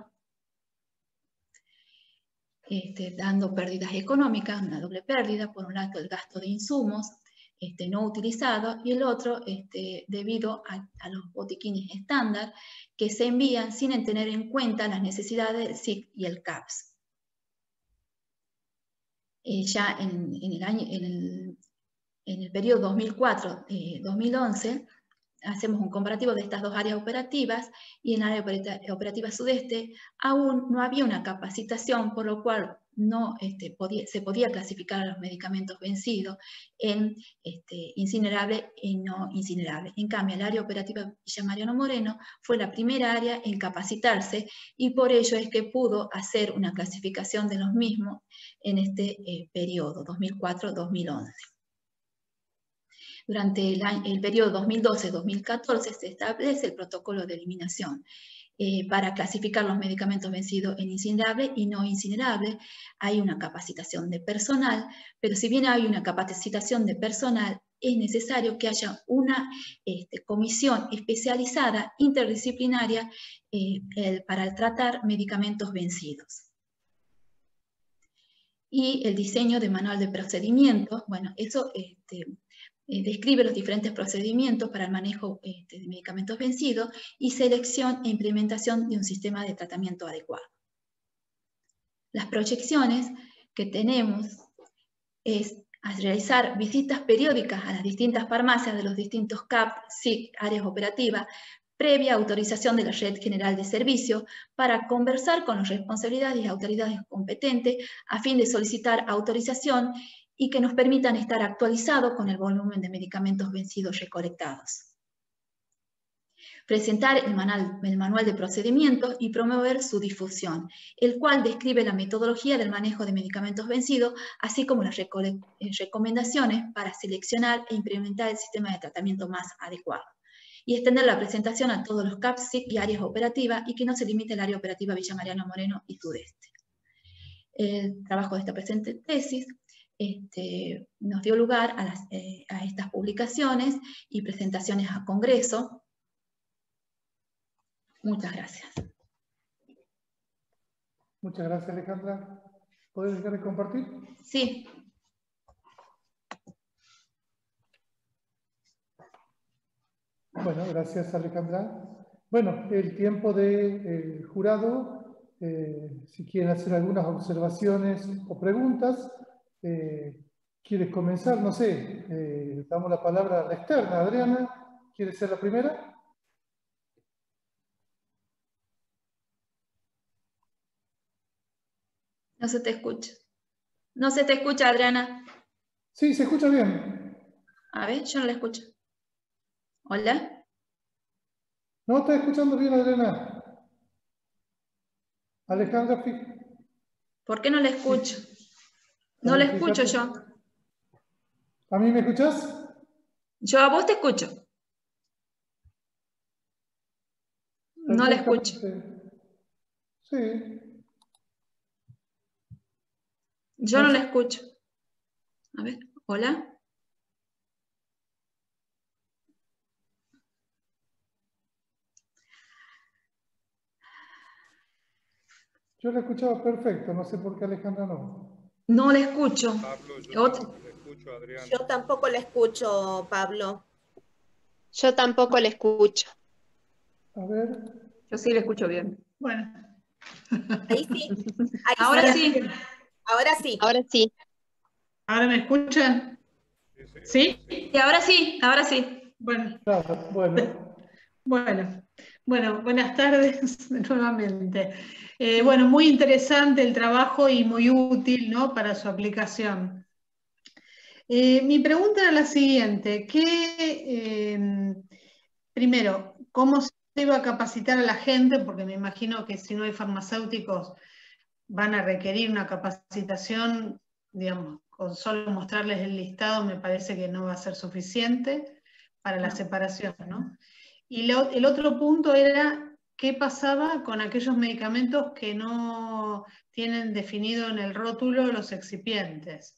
dando pérdidas económicas, una doble pérdida, por un lado el gasto de insumos no utilizados y el otro debido a los botiquines estándar que se envían sin tener en cuenta las necesidades del SIC y el CAPS. Ya en el periodo 2004-2011 hacemos un comparativo de estas dos áreas operativas y en la área operativa sudeste aún no había una capacitación, por lo cual no se podía clasificar a los medicamentos vencidos en incinerable y no incinerable. En cambio, el área operativa Villa Mariano Moreno fue la primera área en capacitarse y por ello es que pudo hacer una clasificación de los mismos en este periodo, 2004-2011. Durante el periodo 2012-2014 se establece el protocolo de eliminación para clasificar los medicamentos vencidos en incinerable y no incinerable. Hay una capacitación de personal, pero si bien hay una capacitación de personal, es necesario que haya una comisión especializada interdisciplinaria para tratar medicamentos vencidos. Y el diseño de manual de procedimientos, bueno, eso describe los diferentes procedimientos para el manejo de medicamentos vencidos y selección e implementación de un sistema de tratamiento adecuado. Las proyecciones que tenemos es realizar visitas periódicas a las distintas farmacias de los distintos CAP, SIC, áreas operativas, previa autorización de la Red General de Servicios para conversar con las responsabilidades y autoridades competentes a fin de solicitar autorización y que nos permitan estar actualizados con el volumen de medicamentos vencidos recolectados. Presentar el manual de procedimientos y promover su difusión, el cual describe la metodología del manejo de medicamentos vencidos, así como las recomendaciones para seleccionar e implementar el sistema de tratamiento más adecuado. Y extender la presentación a todos los CAPS, SIC y áreas operativas y que no se limite al área operativa Villa Mariano Moreno y Sudeste. El trabajo de esta presente tesis nos dio lugar a estas publicaciones y presentaciones a Congreso. Muchas gracias. Muchas gracias, Alejandra. ¿Puedes dejar de compartir? Sí. Bueno, gracias, Alejandra. Bueno, el tiempo del jurado, si quieren hacer algunas observaciones o preguntas, ¿quieres comenzar? No sé, damos la palabra a la externa. Adriana, ¿quieres ser la primera? No se te escucha. No se te escucha, Adriana. Sí, se escucha bien. A ver, yo no la escucho. ¿Hola? No, está escuchando bien, Adriana. Alejandra, ¿Por qué no la escucho? No la escucho yo. ¿A mí me escuchás? Yo a vos te escucho. No la escucho. Sí. Yo no la escucho. A ver, ¿hola? Yo la escuchaba perfecto, no sé por qué Alejandra no. No le escucho. Pablo, yo Otro. tampoco le escucho a Adriana. Yo tampoco la escucho, Pablo. Yo tampoco le escucho. A ver. Yo sí le escucho bien. Bueno, Ahí sí. Ahí Ahora sí. sí. Ahora sí. Ahora sí. ¿ahora me escuchan? ¿Sí? Y ahora sí, ahora sí. Bueno, Claro, bueno. buenas tardes nuevamente. Bueno, muy interesante el trabajo y muy útil, ¿no?, para su aplicación. Mi pregunta era la siguiente, primero, ¿cómo se iba a capacitar a la gente? Porque me imagino que si no hay farmacéuticos van a requerir una capacitación, digamos, con solo mostrarles el listado me parece que no va a ser suficiente para la separación, ¿no? Y el otro punto era qué pasaba con aquellos medicamentos que no tienen definido en el rótulo los excipientes.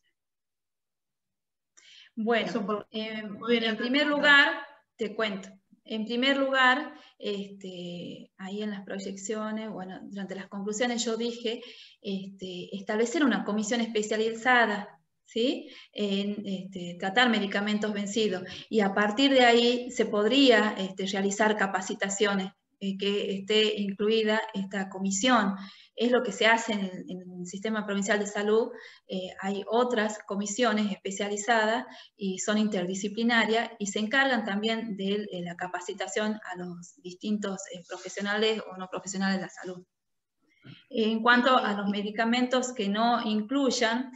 Bueno, en primer lugar, te cuento. En primer lugar, ahí en las proyecciones, bueno, durante las conclusiones yo dije establecer una comisión especializada, ¿sí?, en tratar medicamentos vencidos, y a partir de ahí se podría realizar capacitaciones, que esté incluida esta comisión. Es lo que se hace en el Sistema Provincial de Salud. Hay otras comisiones especializadas y son interdisciplinarias y se encargan también de la capacitación a los distintos profesionales o no profesionales de la salud. En cuanto a los medicamentos que no incluyan,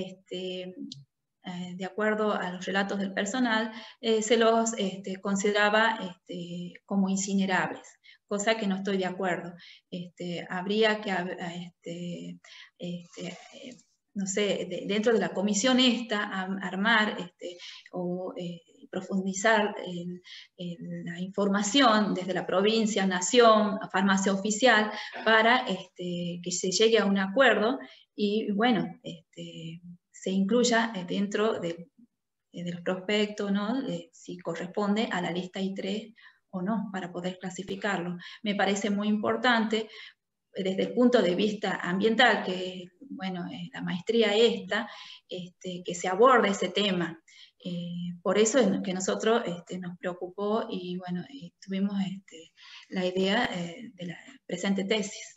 de acuerdo a los relatos del personal, se los consideraba como incinerables, cosa que no estoy de acuerdo. Habría que, no sé, dentro de la comisión armar o profundizar la información desde la provincia, nación, farmacia oficial, para que se llegue a un acuerdo y, bueno, se incluya dentro del prospecto, ¿no?, si corresponde a la lista I3 o no, para poder clasificarlo. Me parece muy importante desde el punto de vista ambiental, que, bueno, la maestría esta, que se aborde ese tema. Por eso es que nosotros nos preocupó y, bueno, tuvimos la idea de la presente tesis.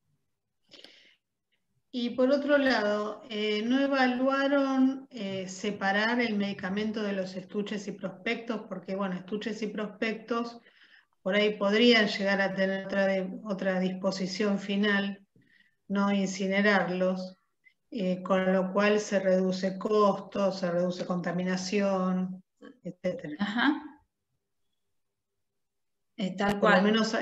Y por otro lado, ¿no evaluaron separar el medicamento de los estuches y prospectos? Porque, bueno, estuches y prospectos por ahí podrían llegar a tener otra disposición final, no incinerarlos, con lo cual se reduce costo, se reduce contaminación, etc. Ajá. Tal Por cual. lo menos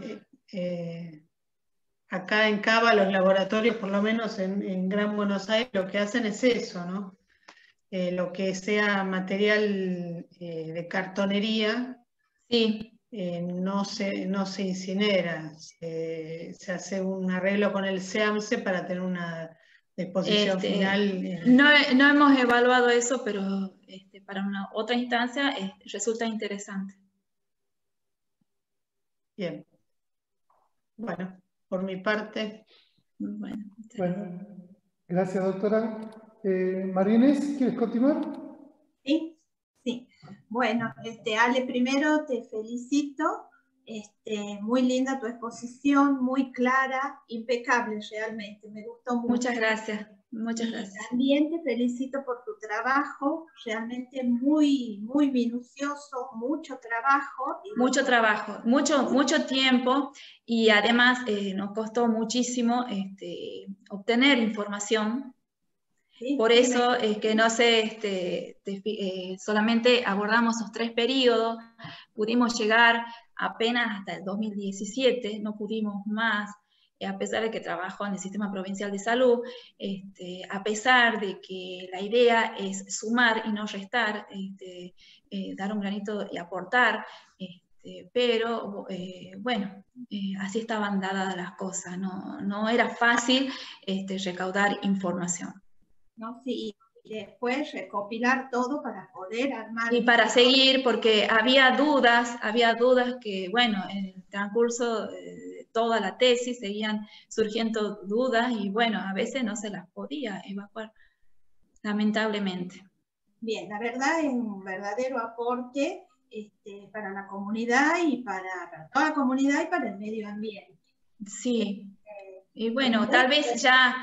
acá en Cava los laboratorios, por lo menos en Gran Buenos Aires, lo que hacen es eso, ¿no? Lo que sea material de cartonería, sí, no se incinera, se hace un arreglo con el SEAMSE para tener una disposición final. No hemos evaluado eso, pero para una otra instancia resulta interesante. Bien. Bueno, por mi parte. Bueno, Gracias, doctora. María Inés, ¿quieres continuar? Sí, sí. Bueno, Ale, primero te felicito. Muy linda tu exposición, muy clara, impecable realmente, me gustó mucho. Muchas gracias, muchas gracias. También te felicito por tu trabajo, realmente muy, muy minucioso, mucho trabajo. Mucho trabajo, mucho tiempo, y además nos costó muchísimo obtener información. Sí, por eso es que no sé, solamente abordamos los 3 periodos, pudimos llegar apenas hasta el 2017, no pudimos más, a pesar de que trabajo en el Sistema Provincial de Salud, a pesar de que la idea es sumar y no restar, dar un granito y aportar, pero bueno, así estaban dadas las cosas, no era fácil recaudar información. ¿No? Sí, y después recopilar todo para poder armar. Y para seguir, porque había dudas que, bueno, en el transcurso de toda la tesis, seguían surgiendo dudas y bueno, a veces no se las podía evacuar, lamentablemente. Bien, la verdad es un verdadero aporte para la comunidad y para toda la comunidad y para el medio ambiente. Sí, y bueno, tal vez ya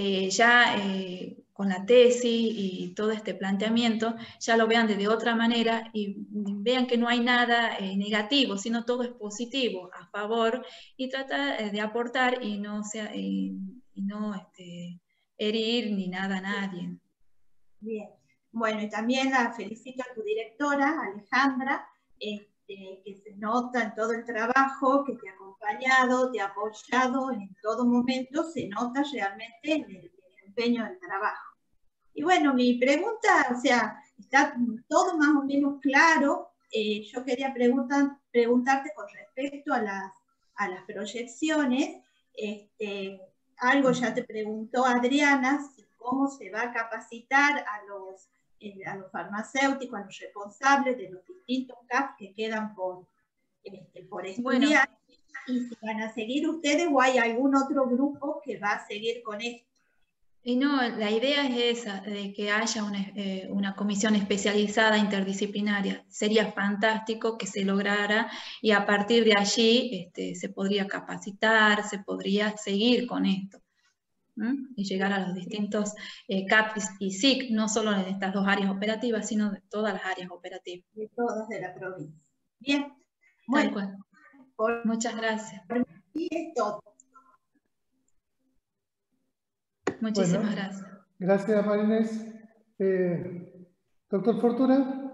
con la tesis y todo este planteamiento, ya lo vean de otra manera y vean que no hay nada negativo, sino todo es positivo, a favor, y trata de aportar y no herir ni nada a nadie. Bien, bueno, y también la felicito a tu directora, Alejandra, que se nota en todo el trabajo, que te ha acompañado, te ha apoyado en todo momento, se nota realmente en el empeño del trabajo. Y bueno, mi pregunta, o sea, está todo más o menos claro. Yo quería preguntarte con respecto a las proyecciones. Algo ya te preguntó Adriana, cómo se va a capacitar a los farmacéuticos, a los responsables de los distintos CAP que quedan por estudiar, bueno, y si van a seguir ustedes o hay algún otro grupo que va a seguir con esto. Y no, la idea es esa, de que haya una comisión especializada interdisciplinaria. Sería fantástico que se lograra y a partir de allí se podría capacitar, se podría seguir con esto. Y llegar a los distintos CAPs y SIC, no solo en estas dos áreas operativas, sino de todas las áreas operativas. De todas de la provincia. Bien. Bueno, tal cual. Muchas gracias. Por mí es todo. Muchísimas gracias. Gracias, Marinés. Doctor Fortuna.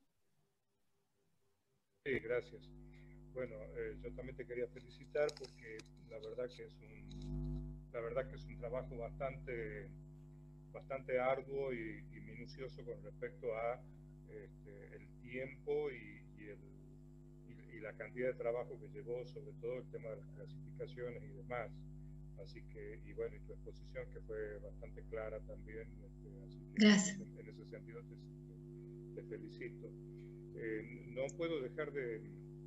Sí, gracias. Bueno, yo también te quería felicitar porque la verdad que es un trabajo bastante arduo y minucioso con respecto a el tiempo y la cantidad de trabajo que llevó, sobre todo el tema de las clasificaciones y demás. Así que, y bueno, y tu exposición que fue bastante clara también. Así que gracias. En ese sentido te felicito. No puedo dejar de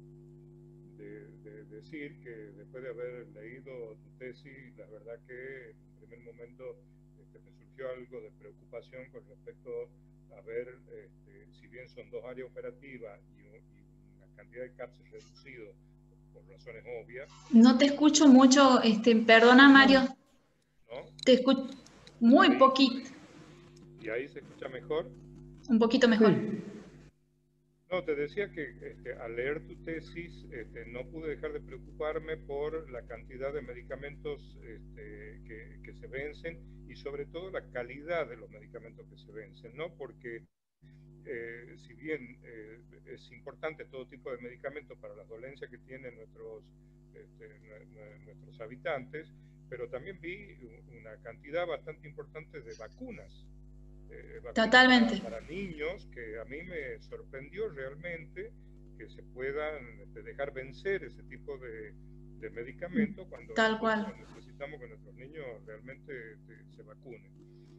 decir que después de haber leído tu tesis, la verdad que en un primer momento me surgió algo de preocupación con respecto a ver, si bien son dos áreas operativas y una cantidad de CAPS reducido por razones obvias. No te escucho mucho, perdona Mario. ¿No? Te escucho muy poquito. ¿Y ahí se escucha mejor? Un poquito mejor. Sí. No, te decía que al leer tu tesis no pude dejar de preocuparme por la cantidad de medicamentos que se vencen y sobre todo la calidad de los medicamentos que se vencen, ¿no? Porque si bien es importante todo tipo de medicamentos para las dolencias que tienen nuestros habitantes, pero también vi una cantidad bastante importante de vacunas. Totalmente. Para niños, que a mí me sorprendió realmente que se puedan dejar vencer ese tipo de medicamentos cuando tal cual necesitamos que nuestros niños realmente se vacunen.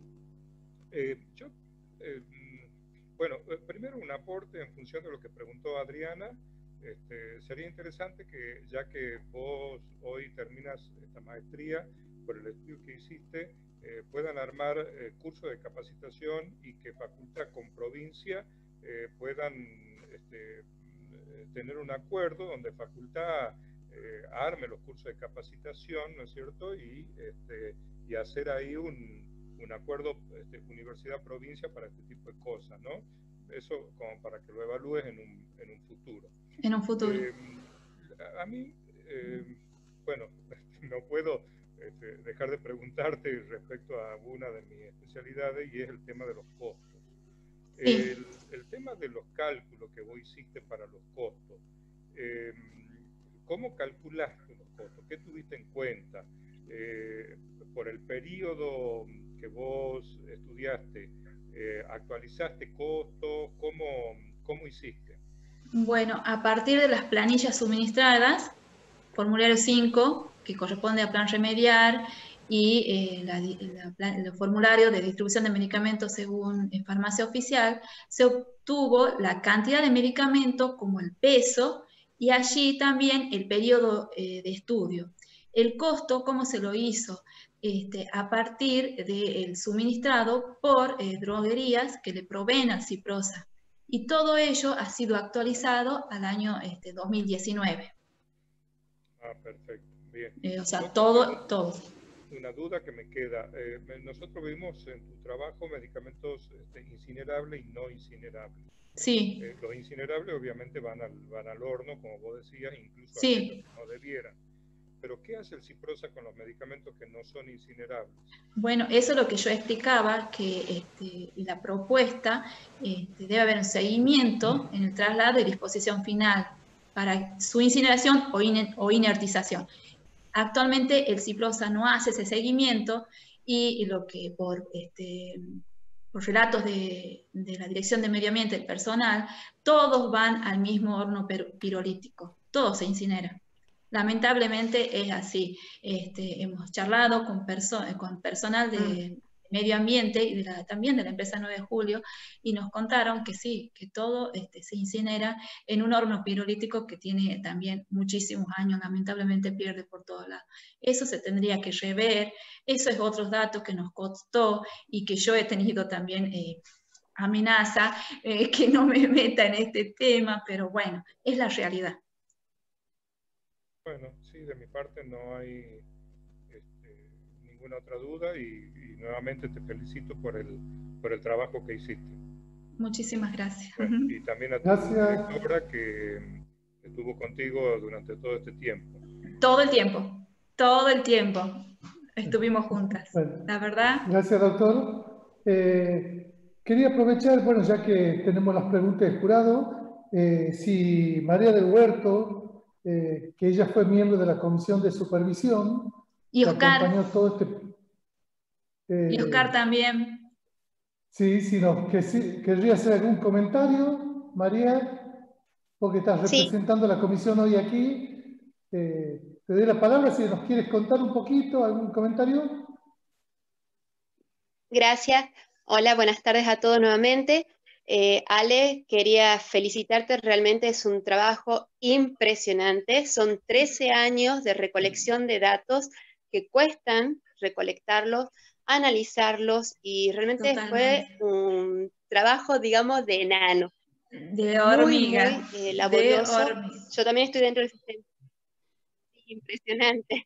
Bueno, primero un aporte en función de lo que preguntó Adriana. Sería interesante que, ya que vos hoy terminas esta maestría por el estudio que hiciste, puedan armar cursos de capacitación y que facultad con provincia puedan tener un acuerdo donde facultad arme los cursos de capacitación, ¿no es cierto? Y hacer ahí un acuerdo universidad-provincia para este tipo de cosas, ¿no? Eso como para que lo evalúes en un futuro. En un futuro. A mí, bueno, no puedo dejar de preguntarte respecto a una de mis especialidades y es el tema de los costos. Sí. El tema de los cálculos que vos hiciste para los costos, ¿cómo calculaste los costos? ¿Qué tuviste en cuenta? Por el periodo que vos estudiaste, ¿actualizaste costos? ¿Cómo hiciste? Bueno, a partir de las planillas suministradas, formulario 5, que corresponde a plan remediar, y el formulario de distribución de medicamentos según farmacia oficial, se obtuvo la cantidad de medicamentos como el peso y allí también el periodo de estudio. El costo, ¿cómo se lo hizo? A partir del suministrado por droguerías que le proveen al Ciprosa. Y todo ello ha sido actualizado al año 2019. Ah, perfecto, bien. O sea, todo. Una duda que me queda. Nosotros vimos en tu trabajo medicamentos incinerables y no incinerables. Sí. Los incinerables obviamente van al horno, como vos decías, incluso sí. aquellos que no debieran. Pero ¿qué hace el Ciprosa con los medicamentos que no son incinerables? Bueno, eso es lo que yo explicaba, que la propuesta debe haber un seguimiento en el traslado y disposición final para su incineración o inertización. Actualmente el Ciprosa no hace ese seguimiento y lo que por relatos de la Dirección de Medio Ambiente del personal, todos van al mismo horno pirolítico, todo se incinera. Lamentablemente es así. Hemos charlado con personal de medio ambiente y también de la empresa 9 de julio y nos contaron que sí, que todo se incinera en un horno pirolítico que tiene también muchísimos años, lamentablemente pierde por todos lados. Eso se tendría que rever, eso es otros datos que nos costó y que yo he tenido también amenaza que no me meta en este tema, pero bueno, es la realidad. Bueno, sí, de mi parte no hay ninguna otra duda y nuevamente te felicito por el trabajo que hiciste. Muchísimas gracias. Bueno, y también a tu directora que estuvo contigo durante todo este tiempo. Todo el tiempo estuvimos juntas, bueno, la verdad. Gracias, doctor. Quería aprovechar, bueno, ya que tenemos las preguntas del jurado, si María del Huerto, que ella fue miembro de la Comisión de Supervisión, y Oscar, que acompañó todo y Oscar también. Sí, no, ¿querría hacer algún comentario, María? Porque estás representando a la comisión hoy aquí. Te doy la palabra si nos quieres contar un poquito, algún comentario. Gracias. Hola, buenas tardes a todos nuevamente. Ale, quería felicitarte, realmente es un trabajo impresionante. Son 13 años de recolección de datos que cuestan recolectarlos, analizarlos y realmente fue un trabajo, digamos, de enano. De hormiga. Muy laborioso. Yo también estoy dentro del sistema. Impresionante.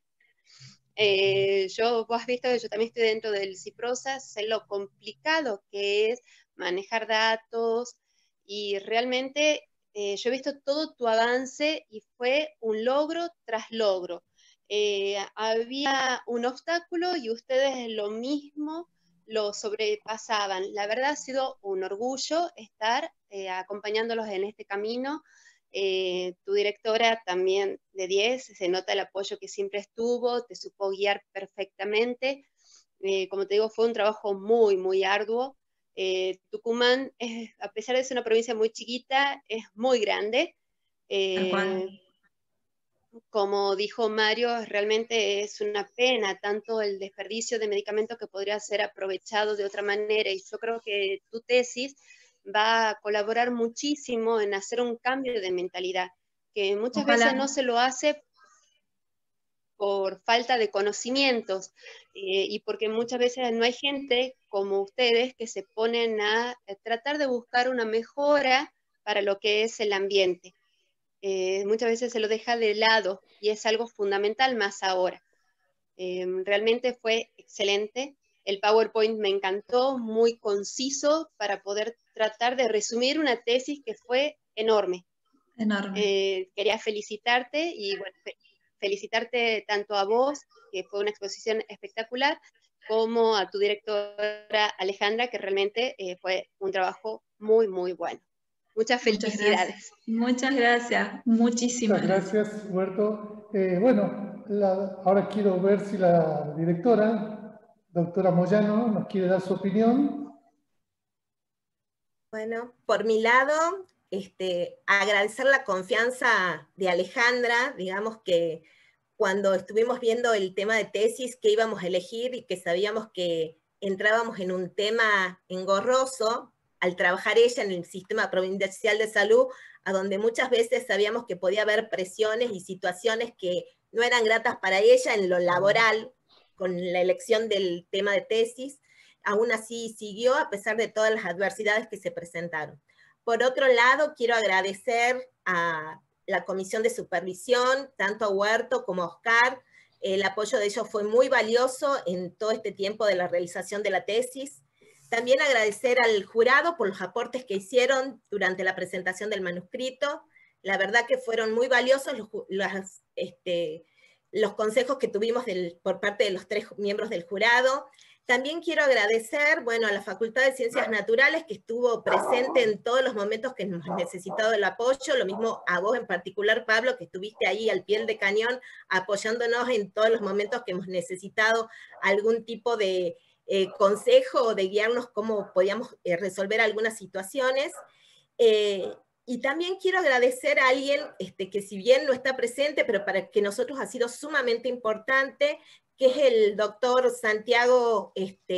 Vos has visto que yo también estoy dentro del Ciprosa, sé lo complicado que es manejar datos y realmente yo he visto todo tu avance y fue un logro tras logro. Había un obstáculo y ustedes lo mismo lo sobrepasaban. La verdad ha sido un orgullo estar acompañándolos en este camino. Tu directora también de 10, se nota el apoyo que siempre estuvo, te supo guiar perfectamente. Como te digo, fue un trabajo muy, muy arduo. Tucumán, a pesar de ser una provincia muy chiquita, es muy grande. Como dijo Mario, realmente es una pena tanto el desperdicio de medicamentos que podría ser aprovechado de otra manera, y yo creo que tu tesis va a colaborar muchísimo en hacer un cambio de mentalidad, que muchas veces no se lo hace por falta de conocimientos y porque muchas veces no hay gente como ustedes que se ponen a tratar de buscar una mejora para lo que es el ambiente. Muchas veces se lo deja de lado y es algo fundamental más ahora. Realmente fue excelente. El PowerPoint me encantó, muy conciso para poder tratar de resumir una tesis que fue enorme. Quería felicitarte y bueno, felicitarte tanto a vos, que fue una exposición espectacular, como a tu directora Alejandra, que realmente fue un trabajo muy, muy bueno. Muchas felicidades. Muchas gracias. Muchísimas gracias, Huerto. Bueno, ahora quiero ver si la directora, doctora Moyano, nos quiere dar su opinión. Bueno, por mi lado, agradecer la confianza de Alejandra, digamos que cuando estuvimos viendo el tema de tesis que íbamos a elegir y que sabíamos que entrábamos en un tema engorroso, al trabajar ella en el sistema provincial de salud, a donde muchas veces sabíamos que podía haber presiones y situaciones que no eran gratas para ella en lo laboral, con la elección del tema de tesis, aún así siguió a pesar de todas las adversidades que se presentaron. Por otro lado, quiero agradecer a la Comisión de Supervisión, tanto a Huerto como a Oscar. El apoyo de ellos fue muy valioso en todo este tiempo de la realización de la tesis. También agradecer al jurado por los aportes que hicieron durante la presentación del manuscrito. La verdad que fueron muy valiosos los consejos que tuvimos por parte de los 3 miembros del jurado. También quiero agradecer, bueno, a la Facultad de Ciencias Naturales, que estuvo presente en todos los momentos que hemos necesitado el apoyo, lo mismo a vos en particular, Pablo, que estuviste ahí al pie del cañón, apoyándonos en todos los momentos que hemos necesitado algún tipo de consejo o de guiarnos cómo podíamos resolver algunas situaciones. Y también quiero agradecer a alguien que si bien no está presente, pero para que nosotros ha sido sumamente importante, que es el doctor Santiago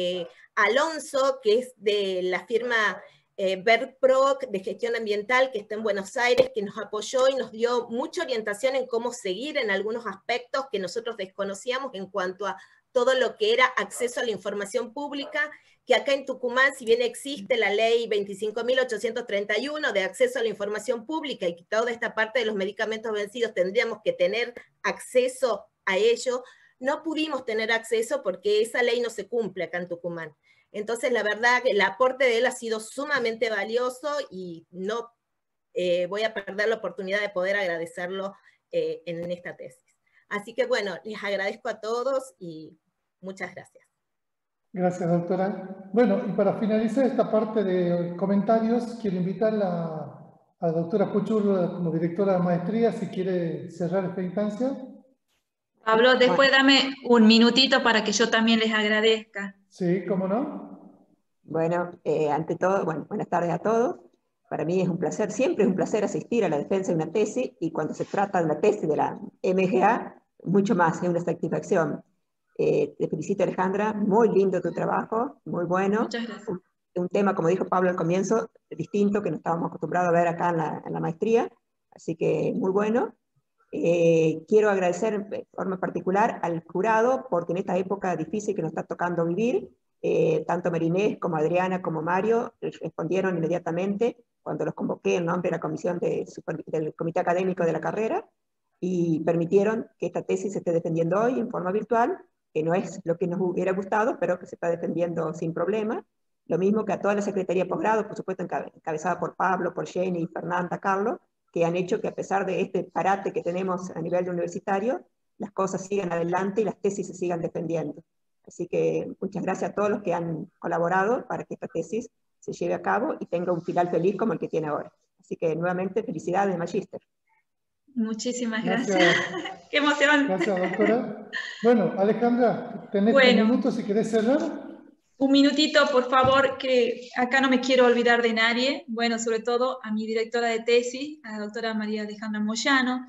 Alonso, que es de la firma Bergproc de gestión ambiental, que está en Buenos Aires, que nos apoyó y nos dio mucha orientación en cómo seguir en algunos aspectos que nosotros desconocíamos en cuanto a todo lo que era acceso a la información pública, que acá en Tucumán, si bien existe la ley 25.831 de acceso a la información pública y que toda esta parte de los medicamentos vencidos tendríamos que tener acceso a ello, no pudimos tener acceso porque esa ley no se cumple acá en Tucumán. Entonces, la verdad que el aporte de él ha sido sumamente valioso y no voy a perder la oportunidad de poder agradecerlo en esta tesis. Así que bueno, les agradezco a todos y muchas gracias. Gracias, doctora. Bueno, y para finalizar esta parte de comentarios, quiero invitar a la doctora Puchurro como directora de maestría, si quiere cerrar esta instancia. Pablo, después dame un minutito para que yo también les agradezca. Sí, ¿cómo no? Bueno, ante todo, bueno, buenas tardes a todos. Para mí es un placer, siempre es un placer asistir a la defensa de una tesis, y cuando se trata de una tesis de la MGA, mucho más, es una satisfacción. Te felicito, Alejandra, muy lindo tu trabajo, muy bueno. Muchas gracias. Un tema, como dijo Pablo al comienzo, distinto, que no estábamos acostumbrados a ver acá en la maestría, así que muy bueno. Quiero agradecer de forma particular al jurado, porque en esta época difícil que nos está tocando vivir, tanto Marinés como Adriana como Mario respondieron inmediatamente cuando los convoqué en nombre de la comisión del comité académico de la carrera, y permitieron que esta tesis se esté defendiendo hoy en forma virtual, que no es lo que nos hubiera gustado, pero que se está defendiendo sin problema. Lo mismo que a toda la Secretaría de Posgrado, por supuesto encabezada por Pablo, por Jenny, Fernanda, Carlos, que han hecho que a pesar de este parate que tenemos a nivel universitario, las cosas sigan adelante y las tesis se sigan defendiendo. Así que muchas gracias a todos los que han colaborado para que esta tesis se lleve a cabo y tenga un final feliz como el que tiene ahora. Así que nuevamente felicidades, Magíster. Muchísimas gracias. ¡Qué emoción! Gracias, doctora. Bueno, Alejandra, tenés 3 minutos si querés cerrar. Un minutito, por favor, que acá no me quiero olvidar de nadie. Bueno, sobre todo a mi directora de tesis, a la doctora María Alejandra Moyano,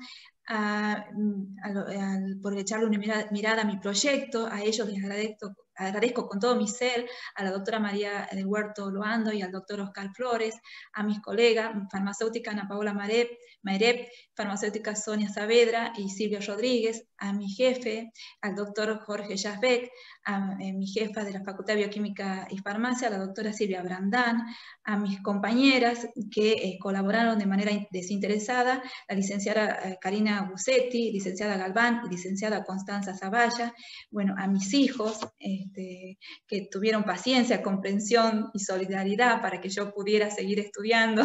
por echarle una mirada a mi proyecto. A ellos les agradezco con todo mi ser, a la doctora María del Huerto Loando y al doctor Oscar Flores, a mis colegas, farmacéutica Ana Paola Maerep, farmacéutica Sonia Saavedra y Silvia Rodríguez, a mi jefe, al doctor Jorge Jasbeck, a mi jefa de la Facultad de Bioquímica y Farmacia, la doctora Silvia Brandán, a mis compañeras que colaboraron de manera desinteresada, la licenciada Karina Busetti, licenciada Galván y licenciada Constanza Zavalla, bueno, a mis hijos, que tuvieron paciencia, comprensión y solidaridad para que yo pudiera seguir estudiando.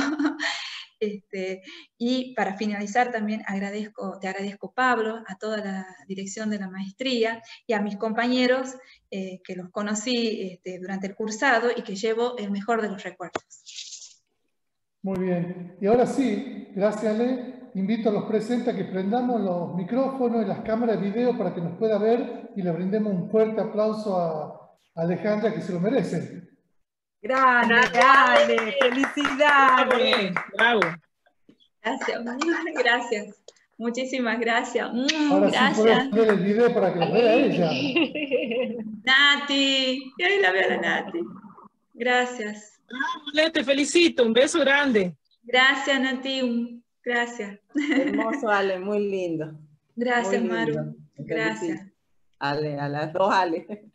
Y para finalizar también te agradezco, Pablo, a toda la dirección de la maestría y a mis compañeros que los conocí durante el cursado y que llevo el mejor de los recuerdos. Muy bien. Y ahora sí, gracias, Ale. Invito a los presentes a que prendamos los micrófonos y las cámaras de video para que nos pueda ver y le brindemos un fuerte aplauso a Alejandra, que se lo merece. Grande, grande, felicidades. Bravo. Gracias, gracias. Muchísimas gracias. Ahora gracias. sí podemos ver el video para que lo vea ella. Nati, y ahí la veo a la Nati. Gracias. Ale, te felicito, un beso grande. Gracias, Nati, gracias. Hermoso, Ale, muy lindo. Gracias, Muy lindo. Maru. Gracias. Ale, a las dos Ale.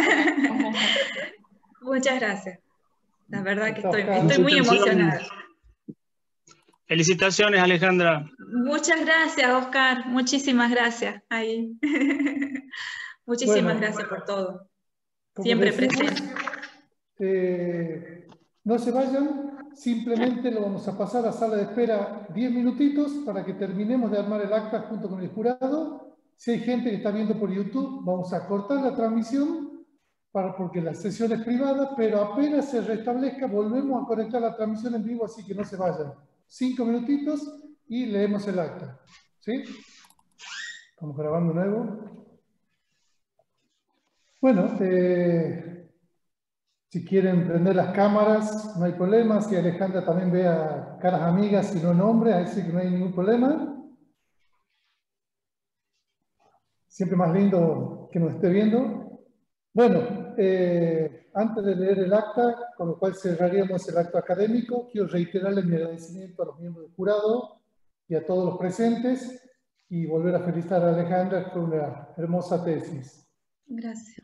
Muchas gracias. La verdad que estoy muy emocionada. Felicitaciones, Alejandra. Muchas gracias, Oscar. Muchísimas gracias. Ahí. Muchísimas gracias por todo. Siempre presente. No se vayan, simplemente lo vamos a pasar a sala de espera 10 minutitos para que terminemos de armar el acta junto con el jurado. Si hay gente que está viendo por YouTube, vamos a cortar la transmisión porque la sesión es privada, pero apenas se restablezca volvemos a conectar la transmisión en vivo, así que no se vayan. 5 minutitos y leemos el acta. ¿Sí? Estamos grabando nuevo. Bueno, si quieren prender las cámaras, no hay problema. Si Alejandra también vea caras amigas y no nombres, así que no hay ningún problema. Siempre más lindo que nos esté viendo. Bueno, antes de leer el acta, con lo cual cerraríamos el acto académico, quiero reiterarle mi agradecimiento a los miembros del jurado y a todos los presentes y volver a felicitar a Alejandra por una hermosa tesis. Gracias.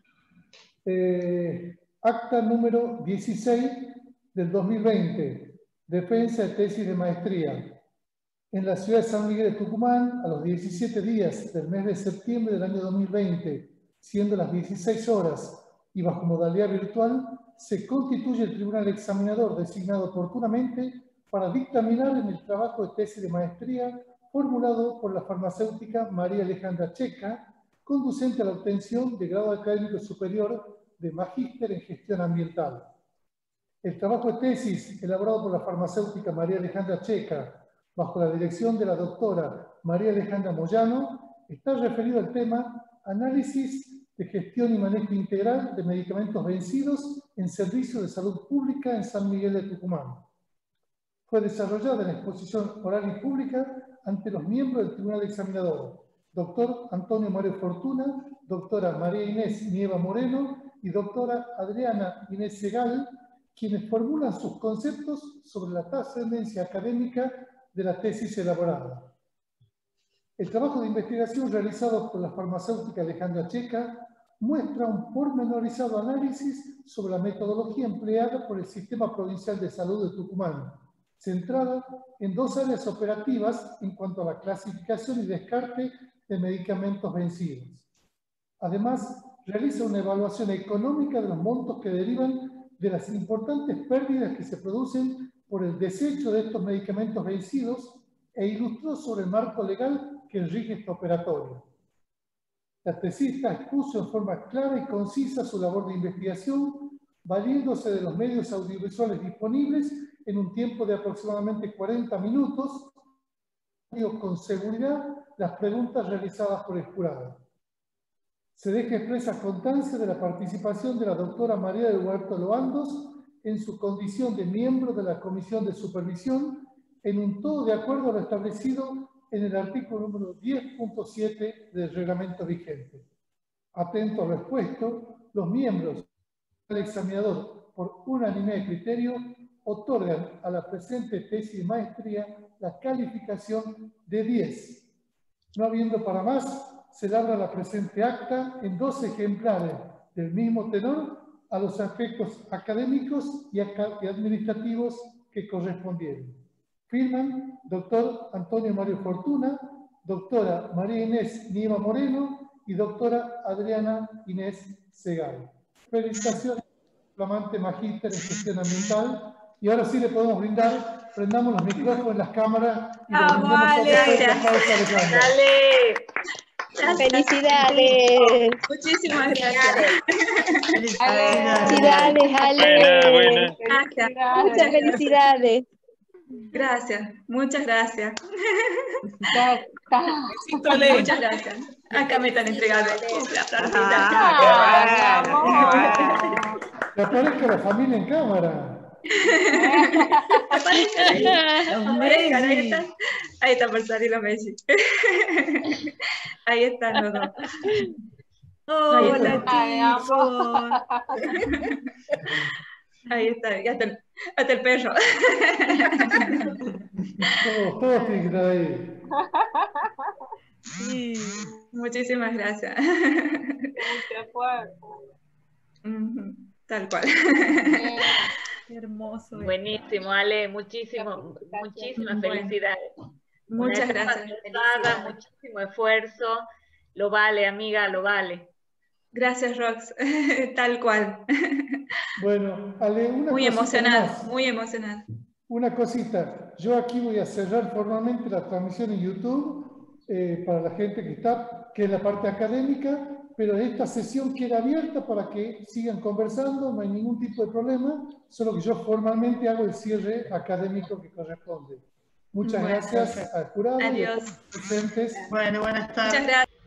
Acta número 16 del 2020, defensa de tesis de maestría. En la ciudad de San Miguel de Tucumán, a los 17 días del mes de septiembre del año 2020, siendo las 16 horas y bajo modalidad virtual, se constituye el tribunal examinador designado oportunamente para dictaminar en el trabajo de tesis de maestría formulado por la farmacéutica María Alejandra Checa, conducente a la obtención de grado académico superior de Magíster en Gestión Ambiental. El trabajo de tesis elaborado por la farmacéutica María Alejandra Checa, bajo la dirección de la doctora María Alejandra Moyano, está referido al tema Análisis de gestión y manejo integral de medicamentos vencidos en servicio de salud pública en San Miguel de Tucumán. Fue desarrollada en exposición oral y pública ante los miembros del Tribunal Examinador, doctor Antonio Mario Fortuna, doctora María Inés Nieva Moreno y doctora Adriana Inés Segal, quienes formulan sus conceptos sobre la trascendencia académica de la tesis elaborada. El trabajo de investigación realizado por la farmacéutica Alejandra Checa muestra un pormenorizado análisis sobre la metodología empleada por el Sistema Provincial de Salud de Tucumán, centrada en dos áreas operativas en cuanto a la clasificación y descarte de medicamentos vencidos. Además, realiza una evaluación económica de los montos que derivan de las importantes pérdidas que se producen por el desecho de estos medicamentos vencidos e ilustró sobre el marco legal que rige este operatorio. La tesista expuso en forma clara y concisa su labor de investigación, valiéndose de los medios audiovisuales disponibles en un tiempo de aproximadamente 40 minutos, con seguridad las preguntas realizadas por el jurado. Se deja expresa constancia de la participación de la doctora María del Huerto Loandos en su condición de miembro de la Comisión de Supervisión, en un todo de acuerdo a lo establecido en el artículo número 10.7 del reglamento vigente. Atento a lo expuesto, los miembros del examinador, por unanimidad de criterio, otorgan a la presente tesis de maestría la calificación de 10. No habiendo para más, se labra la presente acta en 2 ejemplares del mismo tenor a los aspectos académicos y administrativos que correspondieron. Firman doctor Antonio Mario Fortuna, doctora María Inés Nieva Moreno y doctora Adriana Inés Segal. Felicitaciones, flamante magíster en gestión ambiental. Y ahora sí le podemos brindar, prendamos los micrófonos, las cámaras y le brindemos ¡Felicidades! Muchísimas gracias. ¡Felicidades, Ale! Gracias. Muchas felicidades. Gracias, muchas gracias. Muchas gracias. Acá me están entregando la tarjeta. Que aparezca la familia en cámara. Ahí está por salir los Messi. Ahí están los dos. Hola, chicos. Ahí está, y hasta el perro. Todos tienen que estar ahí. Sí, muchísimas gracias. Mucho esfuerzo. Tal cual. Qué hermoso. Buenísimo, Ale, muchísimas felicidades. Muchas gracias. Muchísimo esfuerzo. Lo vale, amiga, lo vale. Gracias, Rox. Tal cual. Bueno, Ale, una muy cosita emocionada, más. muy emocionada. Una cosita, yo aquí voy a cerrar formalmente la transmisión en YouTube para la gente que está, que es la parte académica, pero esta sesión queda abierta para que sigan conversando, no hay ningún tipo de problema, solo que yo formalmente hago el cierre académico que corresponde. Muchas gracias al jurado y a todos los presentes. Bueno, buenas tardes. Muchas gracias.